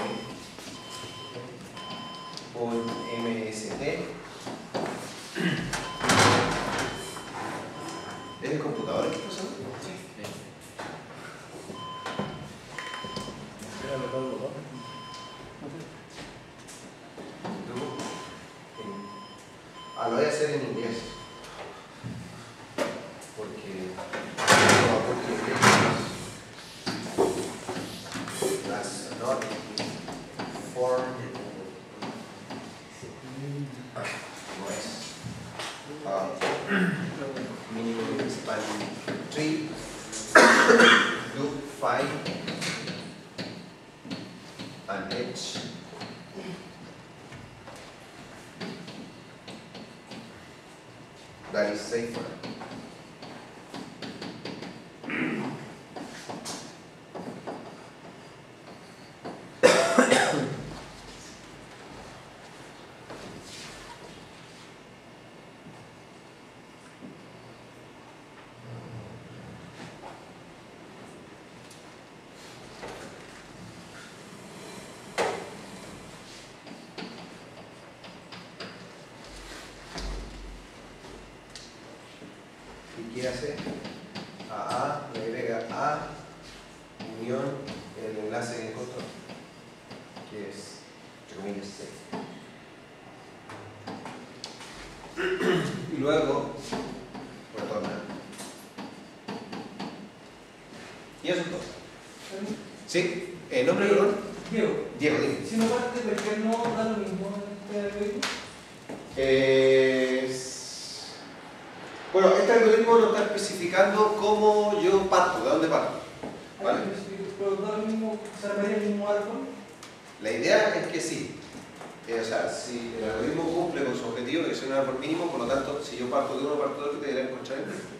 un M S T, ¿es el computador que está usando? Sí. Ah, lo voy a hacer en inglés. Porque las not form no es uh, minimum span tree loop an edge that is safer. ¿Qué hace? A A le agrega A unión el enlace que encontró, que es, entre comillas, C. Y luego retorna. Y eso es todo. ¿Sí? ¿El nombre, perdón? Diego. Diego, dime. Si no parte, ¿por qué no da lo mismo en este algoritmo? Es... Bueno, este algoritmo no está especificando cómo yo parto, de dónde parto. ¿Vale? ¿Pero da lo mismo, se repite el mismo árbol? La idea es que sí. Eh, o sea, si el algoritmo cumple con su objetivo, que es un árbol mínimo, por lo tanto, si yo parto de uno, parto de otro, te debería encontrar el mismo.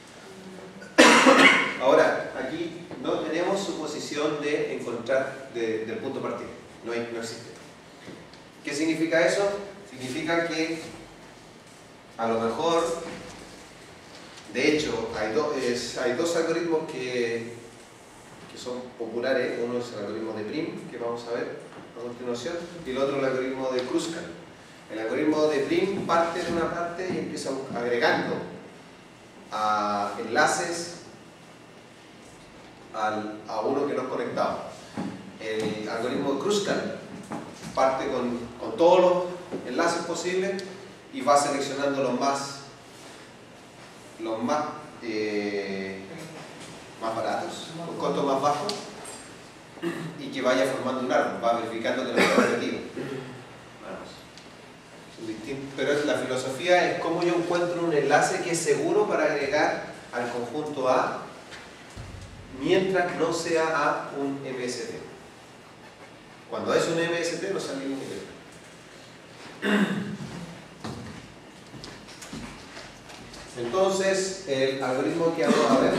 Ahora, aquí no tenemos suposición de encontrar de, del punto de partida. No, hay, no existe. ¿Qué significa eso? Significa que a lo mejor, de hecho, hay, do, es, hay dos algoritmos que, que son populares. Uno es el algoritmo de Prim, que vamos a ver a continuación, y el otro el algoritmo de Kruskal. El algoritmo de Prim parte de una parte y empieza agregando a enlaces al, a uno que no es conectado. El algoritmo de Kruskal parte con, con todos los enlaces posibles y va seleccionando los más los más eh, más baratos, con costos más bajos, y que vaya formando un árbol, va verificando que no está repetido. Pero la filosofía es cómo yo encuentro un enlace que es seguro para agregar al conjunto A mientras no sea A un M S T. Cuando es un M S T no sale ningún nivel. Entonces, el algoritmo que vamos a ver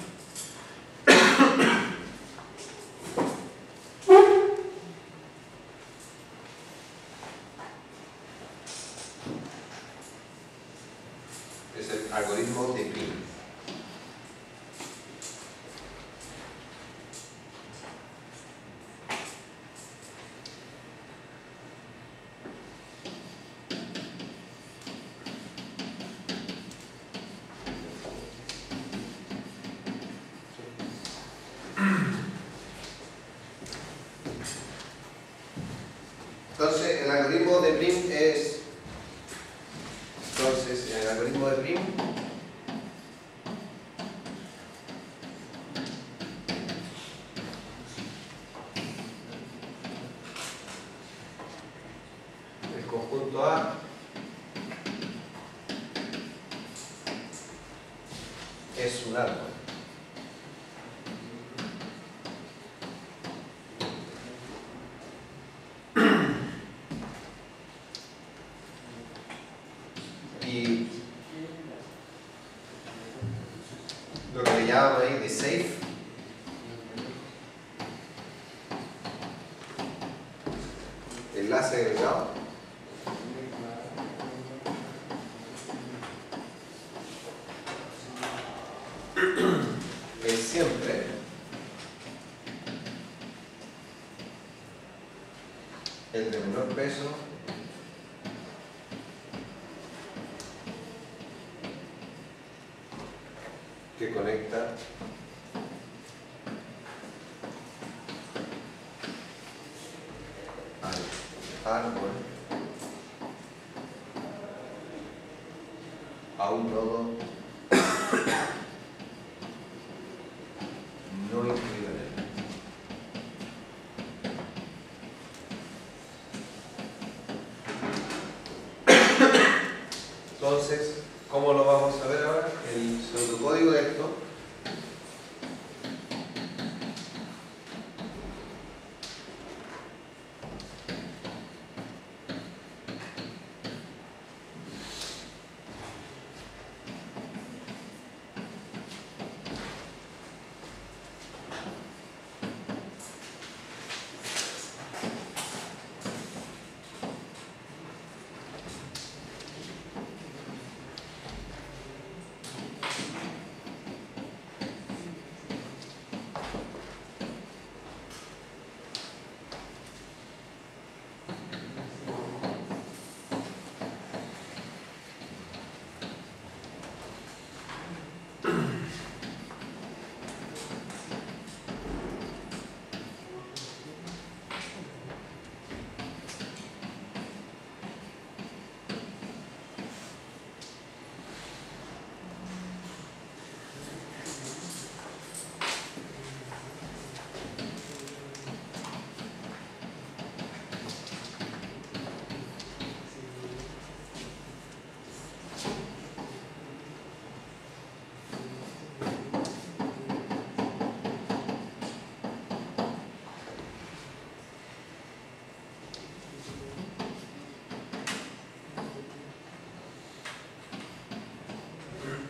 es el algoritmo de Prim. Entonces, el algoritmo de Prim es entonces, el algoritmo de Prim el conjunto A es un árbol. Y lo que le llaman ahí de safe enlace agregado es siempre el de menor peso que conecta al árbol a un nodo no incluido en él. Entonces, ¿cómo lo vamos a ver ahora? El pseudocódigo de esto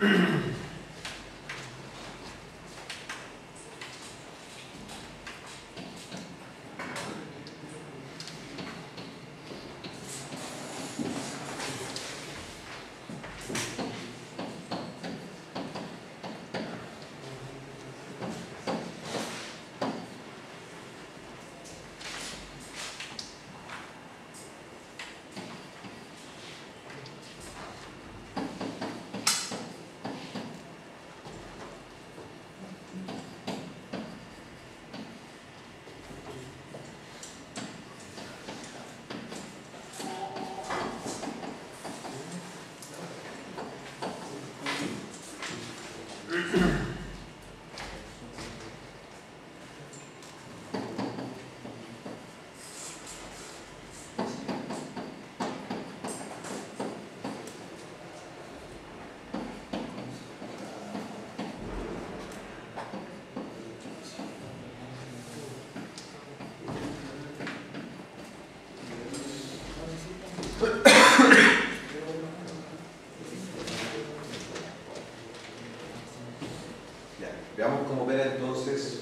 Ya, veamos cómo opera entonces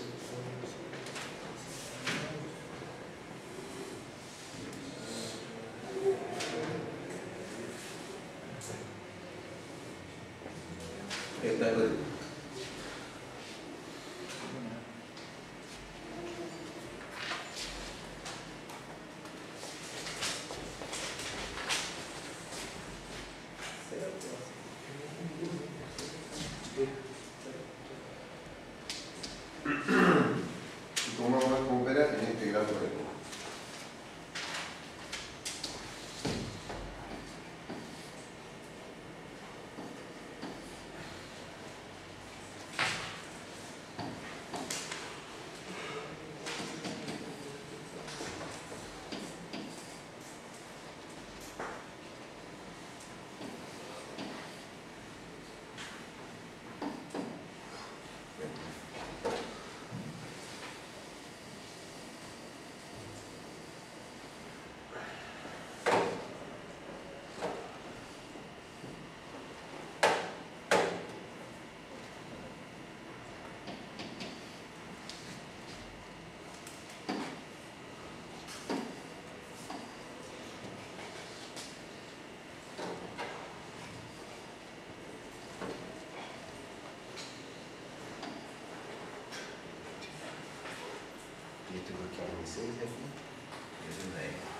este algoritmo. ¿Y cómo vamos a ver cómo opera en este gran algoritmo? Y este por qué hay seis aquí, y es una E.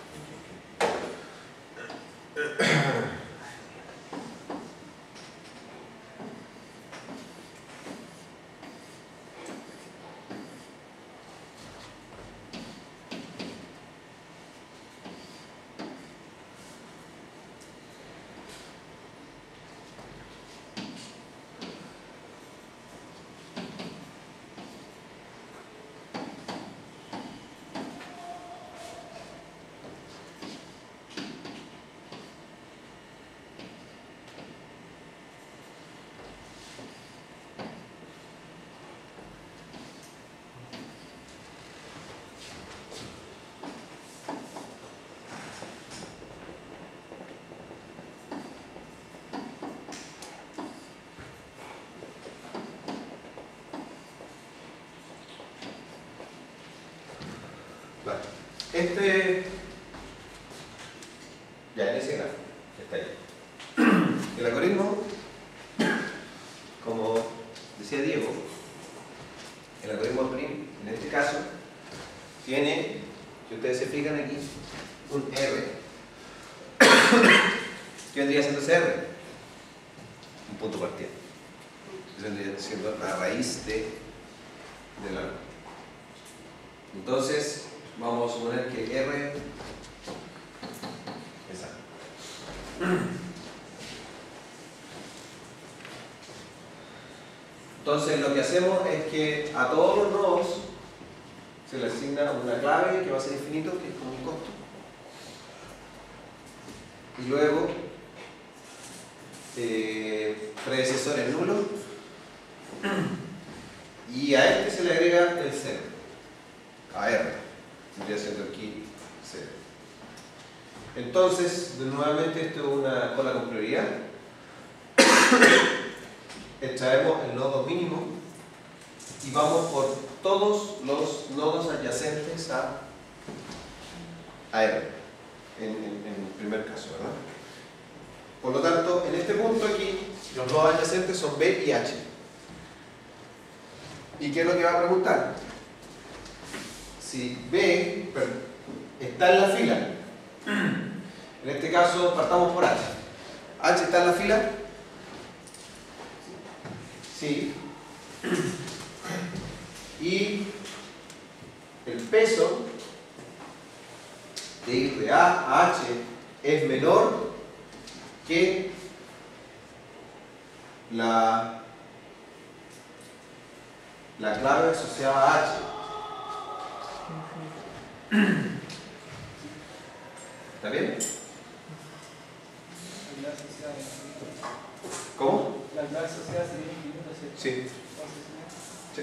Vale. Este, ya en ese gráfico, está ahí. El algoritmo, como decía Diego, el algoritmo PRIM, en este caso, tiene, si ustedes se fijan aquí, un R. ¿Qué vendría siendo ese R? Un punto partida. Eso vendría siendo la raíz de, del algoritmo. Entonces, vamos a suponer que R es A. Entonces, lo que hacemos es que a todos los nodos se le asigna una clave que va a ser infinito, que es como un costo. Y luego, eh, predecesores nulos. Y a este se le agrega el cero. A R, tendría siendo aquí cero. Entonces, nuevamente esto es una cola con prioridad. extraemos el nodo mínimo y vamos por todos los nodos adyacentes a, a R, en, en, en el primer caso, ¿verdad? Por lo tanto, en este punto aquí, los nodos adyacentes son B y H. ¿Y qué es lo que va a preguntar? Si B está en la fila, en este caso partamos por H. ¿H está en la fila? Sí. Y el peso de ir de A a H es menor que la, la clave asociada a H. ¿Está bien? ¿Cómo? La clave asociada sería infinita, Sí. Sí.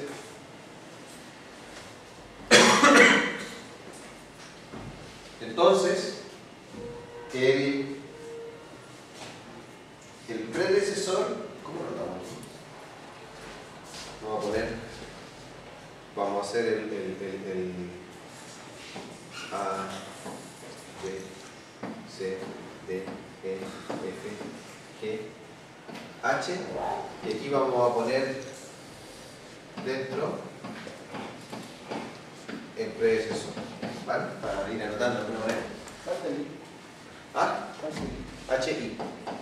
Entonces, el, el predecesor, ¿cómo lo damos? Vamos a poner, vamos a hacer el, el, el, el A, B, C, D, E, F, G, H, y aquí vamos a poner dentro el predecesor, ¿vale? Para ir anotando de alguna manera. ¿Ah? H I.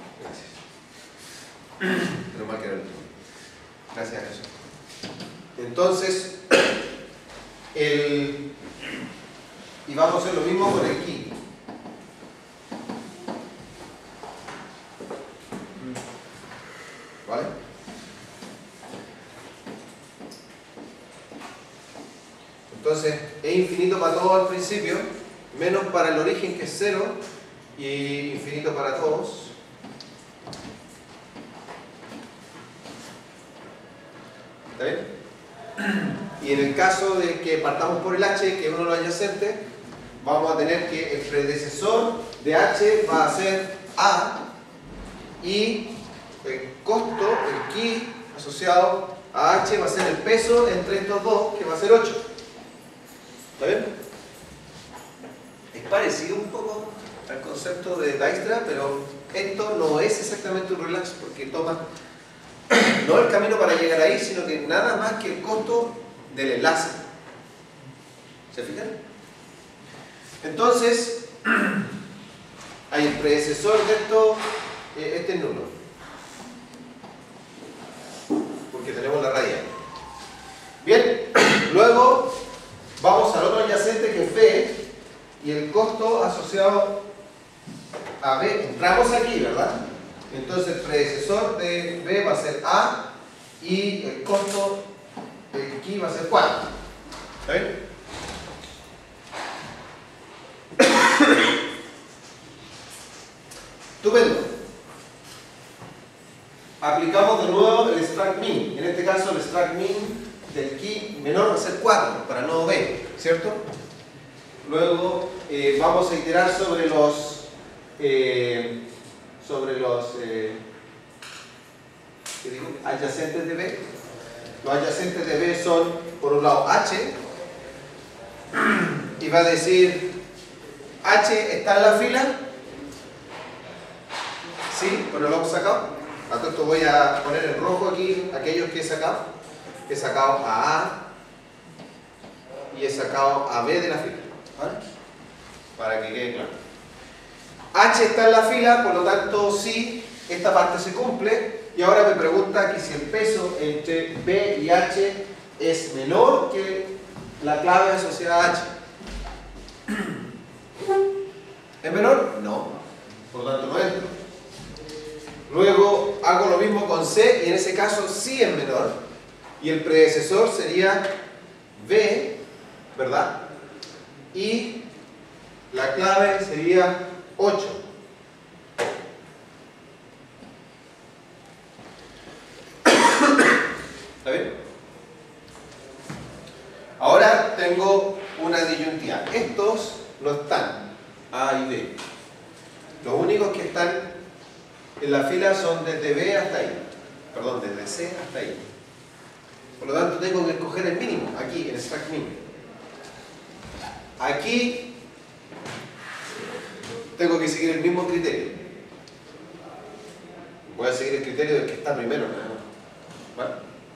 Gracias. Pero mal que era el último. Gracias a eso. Entonces, el, y vamos a hacer lo mismo con el key. ¿Vale? Entonces, es infinito para todo al principio, menos para el origen que es cero, y infinito para todos. ¿Está bien? Y en el caso de que partamos por el H, que es uno de los adyacentes, vamos a tener que el predecesor de H va a ser A, y el costo, el key asociado a H va a ser el peso entre estos dos, que va a ser ocho. ¿Está bien? Es parecido un poco al concepto de Dijkstra, pero esto no es exactamente un relax porque toma no el camino para llegar ahí, sino que nada más que el costo del enlace. ¿Se fijan? Entonces, hay el predecesor de esto, este es nulo, porque tenemos la raya. Bien, luego vamos al otro adyacente que es B, y el costo asociado a B, entramos aquí, ¿verdad? Entonces el predecesor de B va a ser A, y el costo de aquí va a ser cuatro. ¿Está bien? Estupendo. Aplicamos de nuevo el extract min. En este caso el extract min del key menor va a ser cuatro para nodo B, ¿cierto? Luego eh, vamos a iterar sobre los eh, sobre los eh, ¿qué digo? adyacentes de B. Los adyacentes de B son, por un lado, H, y va a decir H está en la fila. ¿Sí? ¿Pero lo hemos sacado? A todo esto voy a poner en rojo aquí aquellos que he sacado. He sacado a A y he sacado a B de la fila, ¿vale? Para que quede claro. H está en la fila, por lo tanto sí, esta parte se cumple. Y ahora me pregunta que si el peso entre B y H es menor que la clave asociada a H. ¿Es menor? No. Por lo tanto no entro. Luego hago lo mismo con C y en ese caso sí es menor. Y el predecesor sería B, ¿verdad? Y la clave sería ocho. ¿Está bien? Ahora tengo una disyuntiva. Estos no están, A y B. Los únicos que están en la fila son desde B hasta ahí. perdón, desde C hasta I. Por lo tanto, tengo que escoger el mínimo, aquí, en stack min. Aquí tengo que seguir el mismo criterio. Voy a seguir el criterio del que está primero, ¿vale?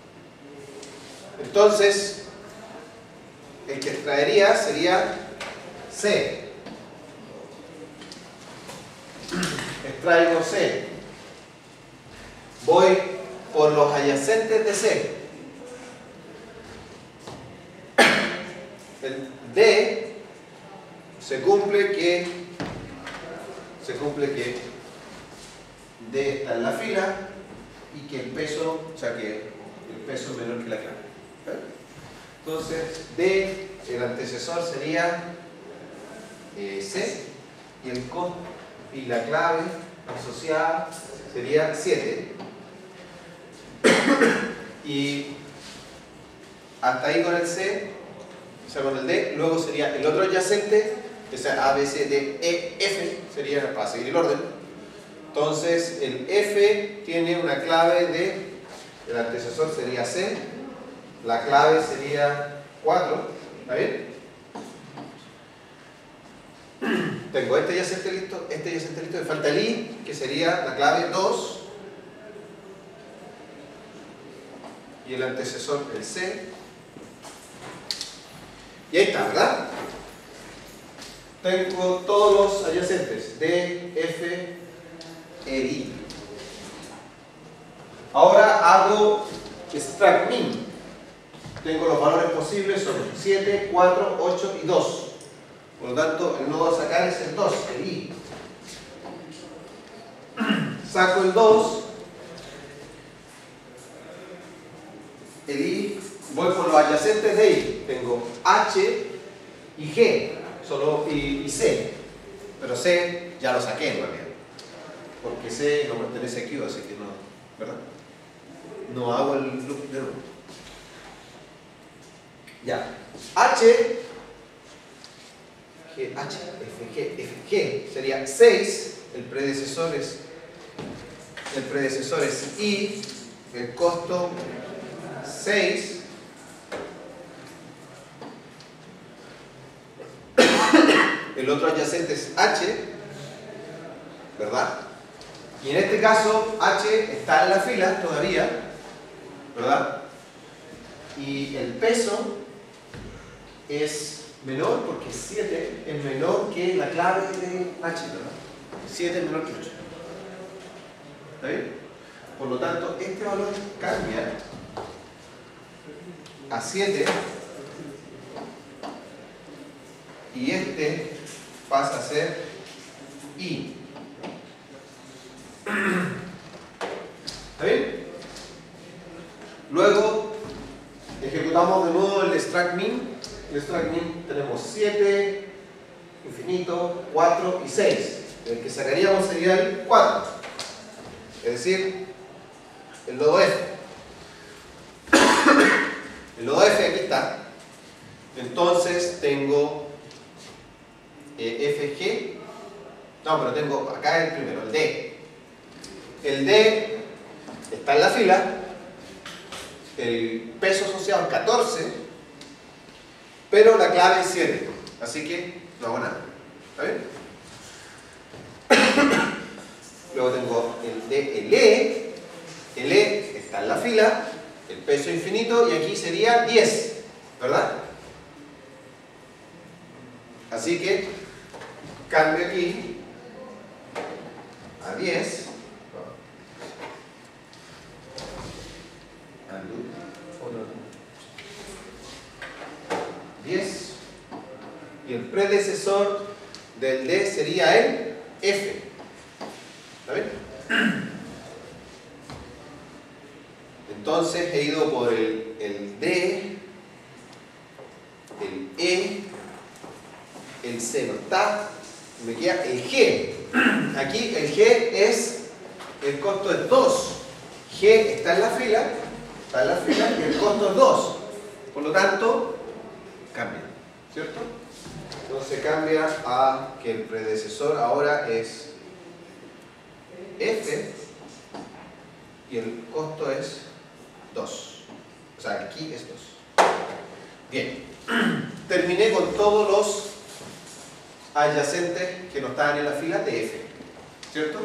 Entonces, el que extraería sería C. Extraigo C. Voy por los adyacentes de C. El D se cumple que se cumple que D está en la fila y que el peso, o sea que el peso es menor que la clave. ¿Okay? Entonces, D, el antecesor sería eh, C y el costo y la clave asociada sería siete. Y hasta ahí con el C, o sea con el D, luego sería el otro adyacente, que sea A, B, C, D, E, F, sería para seguir el orden. Entonces el F tiene una clave de, el antecesor sería C, la clave sería cuatro, ¿está bien? Tengo este adyacente listo, este adyacente listo, me falta el I, que sería la clave dos, y el antecesor el C, y ahí está, ¿verdad? Tengo todos los adyacentes, D, F, E, I. Ahora hago extract min. Tengo los valores posibles, son siete, cuatro, ocho y dos. Por lo tanto, el nodo a sacar es el dos, el I. Saco el dos. El I, voy por los adyacentes de I. Tengo H y G, solo y, y C. Pero C ya lo saqué en realidad. Porque C no pertenece a Q, así que no, ¿verdad? No hago el loop de nuevo. Ya. H, G, H, F, G, F, G sería seis. El predecesor es el predecesor es I. El costo seis. El otro adyacente es H, ¿verdad? Y en este caso H está en la fila todavía, ¿verdad? Y el peso es menor porque siete es menor que la clave de H, ¿verdad? siete es menor que ocho. ¿Está bien? Por lo tanto, este valor cambia a siete y este pasa a ser I. ¿Está bien? Luego ejecutamos de nuevo el extract min. El extract min tenemos siete, infinito, cuatro y seis. El que sacaríamos sería el cuatro, es decir, el nodo F. El nodo F aquí está. Entonces tengo eh, F G. No, pero tengo acá el primero, el D. El D está en la fila. El peso asociado es catorce, pero la clave es siete. Así que no hago nada. ¿Está bien? Luego tengo el D, el E. El E está en la fila. El peso infinito y aquí sería diez, ¿verdad? Así que cambio aquí a diez. diez. Y el predecesor del D sería el F. ¿Está bien? Entonces he ido por el, el D, el E, el C no está, me queda el G. Aquí el G es, el costo es dos. G está en la fila, está en la fila y el costo es dos. Por lo tanto, cambia, ¿cierto? Entonces cambia a que el predecesor ahora es F y el costo es dos. O sea, aquí es dos. Bien. Terminé con todos los adyacentes que no estaban en la fila de F. ¿Cierto?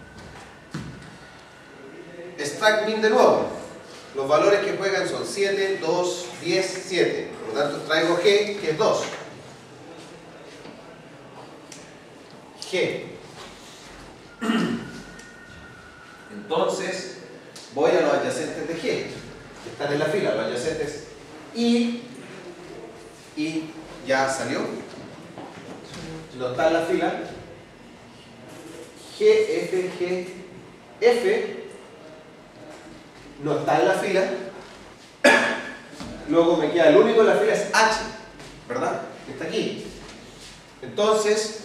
Extract min de nuevo. Los valores que juegan son siete, dos, diez, siete. Por lo tanto, traigo G, que es dos. G. Entonces, voy a los adyacentes de G, que están en la fila, los adyacentes I, I ya salió, no está en la fila, G, F, G, F, no está en la fila, luego me queda el único en la fila es H, ¿verdad? Que está aquí. Entonces,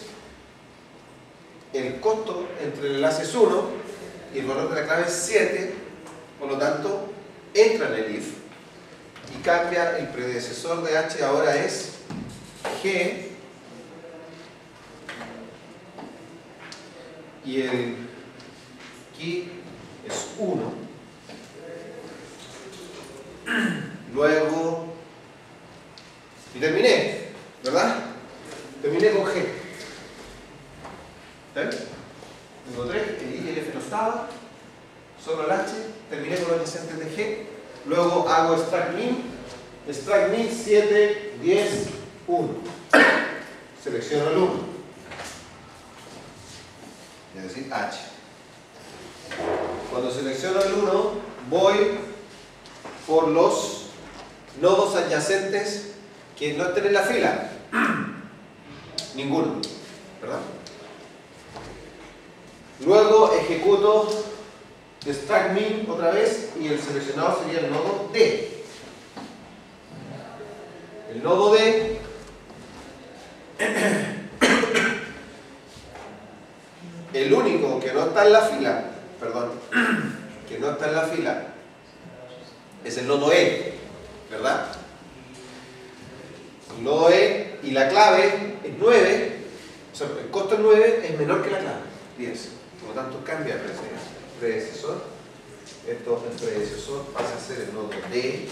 el costo entre el enlace es uno y el valor de la clave es siete, por lo tanto, entra en el if y cambia el predecesor de H, ahora es G y el key es uno. Luego, y terminé, ¿verdad? Terminé con G. ¿Ven? Tengo tres, el I y el F no estaba, solo el H, terminé con los adyacentes de G, luego hago extract min, extract min siete, diez, uno. Selecciono el uno. Es decir, H. Cuando selecciono el uno, voy por los nodos adyacentes que no estén en la fila. Ninguno, ¿verdad? Luego ejecuto extract min otra vez y el seleccionado sería el nodo D. El nodo D el único que no está en la fila, perdón, que no está en la fila es el nodo E, ¿verdad? El nodo E y la clave es nueve, o sea, el costo es nueve, es menor que la clave, diez. Por lo tanto, cambia el predecesor. Esto, el predecesor pasa a ser el nodo D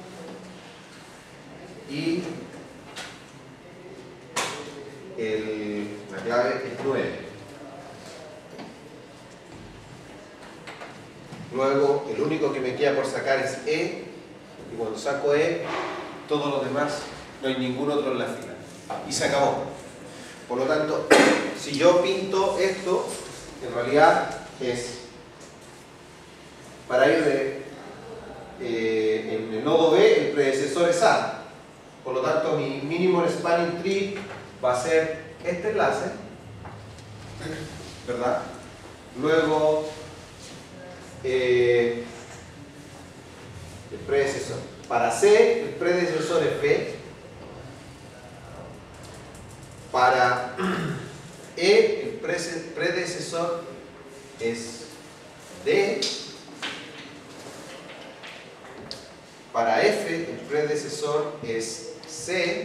y el, la clave es nueve. Luego, el único que me queda por sacar es E, y cuando saco E, todos los demás, no hay ningún otro en la fila. Y se acabó. Por lo tanto, si yo pinto esto, en realidad es para ir de, eh, en el nodo B, el predecesor es A. Por lo tanto, mi mínimo spanning tree va a ser este enlace, ¿verdad? Luego, eh, el predecesor. Para C, el predecesor es B. Para E, el predecesor es D. Para F, el predecesor es C.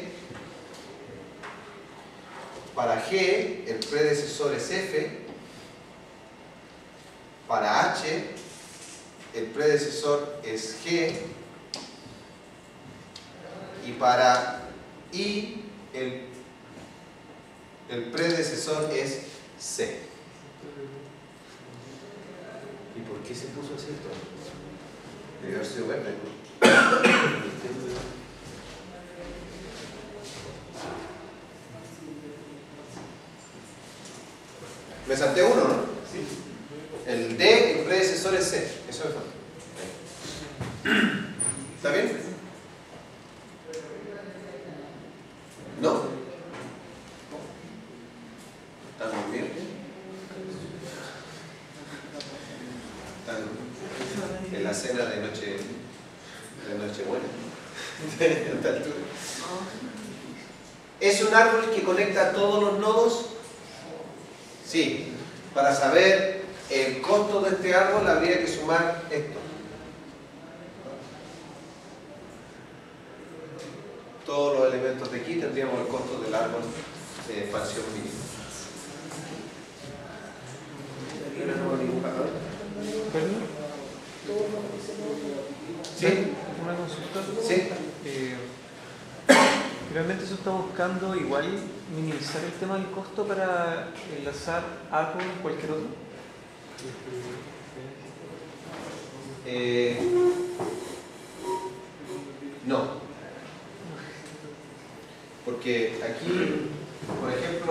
Para G, el predecesor es F. Para H, el predecesor es G. Y para I, el, el predecesor es C. ¿Y por qué se puso así esto? Debe haber sido verde. Me salté uno, ¿no? Sí. El D, el predecesor es C. Eso es todo. ¿Está bien? No. ¿Están bien? Están en la cena de noche, de Nochebuena. ¿Es un árbol que conecta todos los nodos? Sí. Para saber el costo de este árbol habría que sumar esto. Todos los elementos de aquí tendríamos el costo del árbol de expansión mínima. ¿Perdón? ¿Sí? Una consulta. ¿Sí? Eh, Realmente eso está buscando igual minimizar el tema del costo para enlazar A con cualquier otro. Eh, no. Porque aquí, por ejemplo,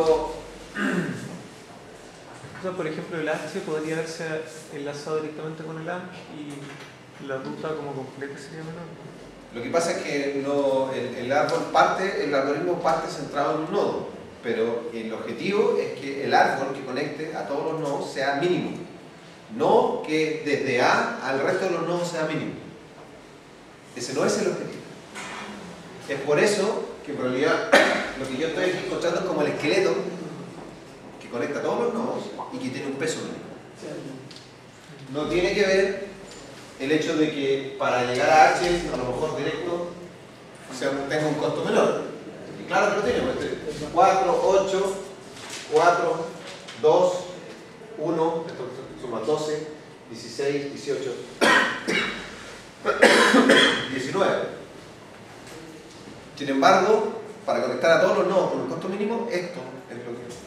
O sea, por ejemplo, el H podría haberse enlazado directamente con el A y la ruta como completa sería menor. lo que pasa es que no, el, el árbol parte, el algoritmo parte centrado en un nodo, pero el objetivo es que el árbol que conecte a todos los nodos sea mínimo, no que desde A al resto de los nodos sea mínimo. Ese no es el objetivo. Es por eso que en realidad lo que yo estoy aquí encontrando es como el esqueleto que conecta a todos los nodos y que tiene un peso mínimo. No tiene que ver el hecho de que para llegar a H, a lo mejor directo, o sea, tenga un costo menor. Y claro que lo tiene, cuatro, ocho, cuatro, dos, uno, esto suma doce, dieciséis, dieciocho, diecinueve. Sin embargo, para conectar a todos los nodos con un costo mínimo, esto es lo que,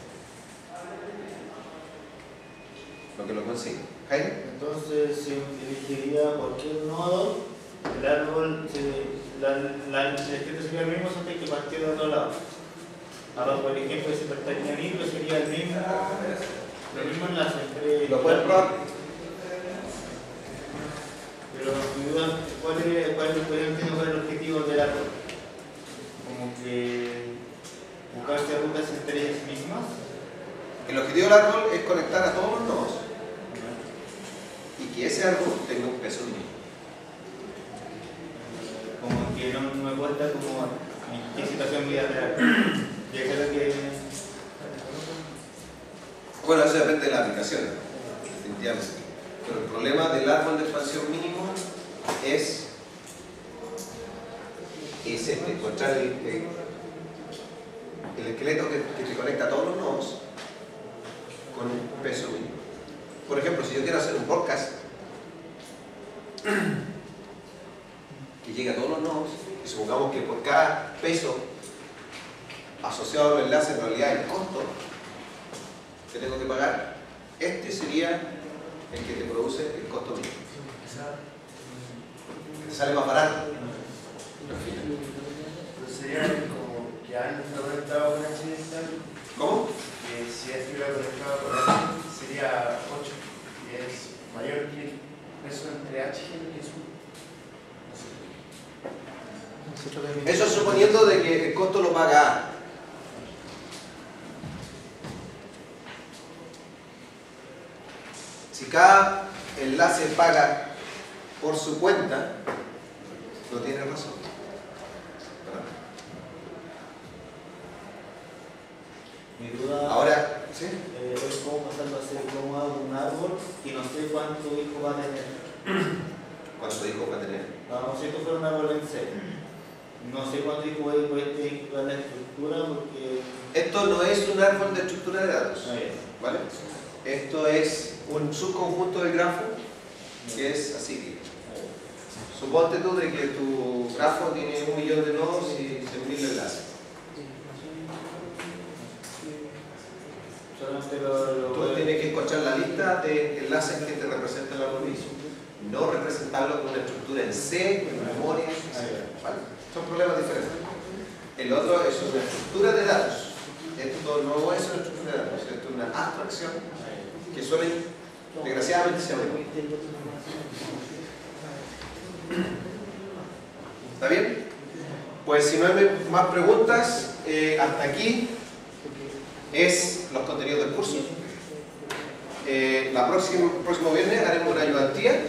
lo, que lo consigue. ¿Jaime? Entonces se elegiría cualquier nodo, el árbol, se, la, la, el esqueleto sería el mismo, solo que partir de otro lado. Ahora, por ejemplo, si pertenece a mí, pues sería el mismo, el mismo enlace entre... ¿Lo pueden probar? Pero mi duda, ¿cuál es, cuál, es, cuál es el objetivo del árbol? Como que buscarse rutas entre ellas mismas. El objetivo del árbol es conectar a todos los nodos y que ese árbol tenga un peso mínimo. Como que no, no me cuenta como en qué situación voy a real. Ya creo que... Bueno, eso depende de la aplicación, definitivamente. Pero el problema del árbol de expansión mínimo es, es este, encontrar el, el, el esqueleto que, que te conecta a todos los nodos con un peso mínimo. Por ejemplo, si yo quiero hacer un podcast que llegue a todos los nodos, y supongamos que por cada peso asociado al enlace en realidad el costo que tengo que pagar, este sería el que te produce el costo mínimo. Que te sale más barato. Pero sería como que A no está conectado con H digital. ¿Cómo? Que si H hubiera conectado con H sería ocho, y es mayor que el peso entre H y que es uno. Eso suponiendo de que el costo lo paga A. Si cada enlace paga por su cuenta, no tiene razón. Mi duda Ahora, ¿sí? eh, es cómo pasarlo a ser cómo hago un árbol y no sé cuánto hijo va a tener. ¿Cuánto dijo va a tener? Vamos, si esto fuera un árbol en C, no sé cuánto hijo puede tener la estructura porque... Esto no es un árbol de estructura de datos, No es. ¿vale? Esto es un subconjunto del grafo que es así. Suponte tú de que tu grafo tiene un millón de nodos y cien mil enlaces. Solamente lo... lo Tú tienes que escuchar la lista de enlaces que te representa el algoritmo, no representarlo con una estructura en C, en memoria, etcétera. ¿Vale? Son problemas diferentes. El otro es una estructura de datos. Esto no es una estructura de datos, esto es una abstracción que suele, desgraciadamente, se llama. ¿Está bien? Pues si no hay más preguntas, eh, hasta aquí es los contenidos del curso. Eh, la próxima, el próximo viernes haremos una ayudantía.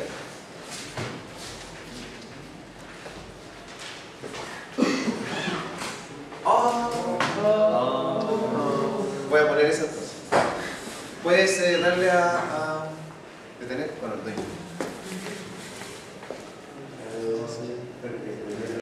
Oh, oh, oh. Voy a poner esa entonces. Puedes eh, darle a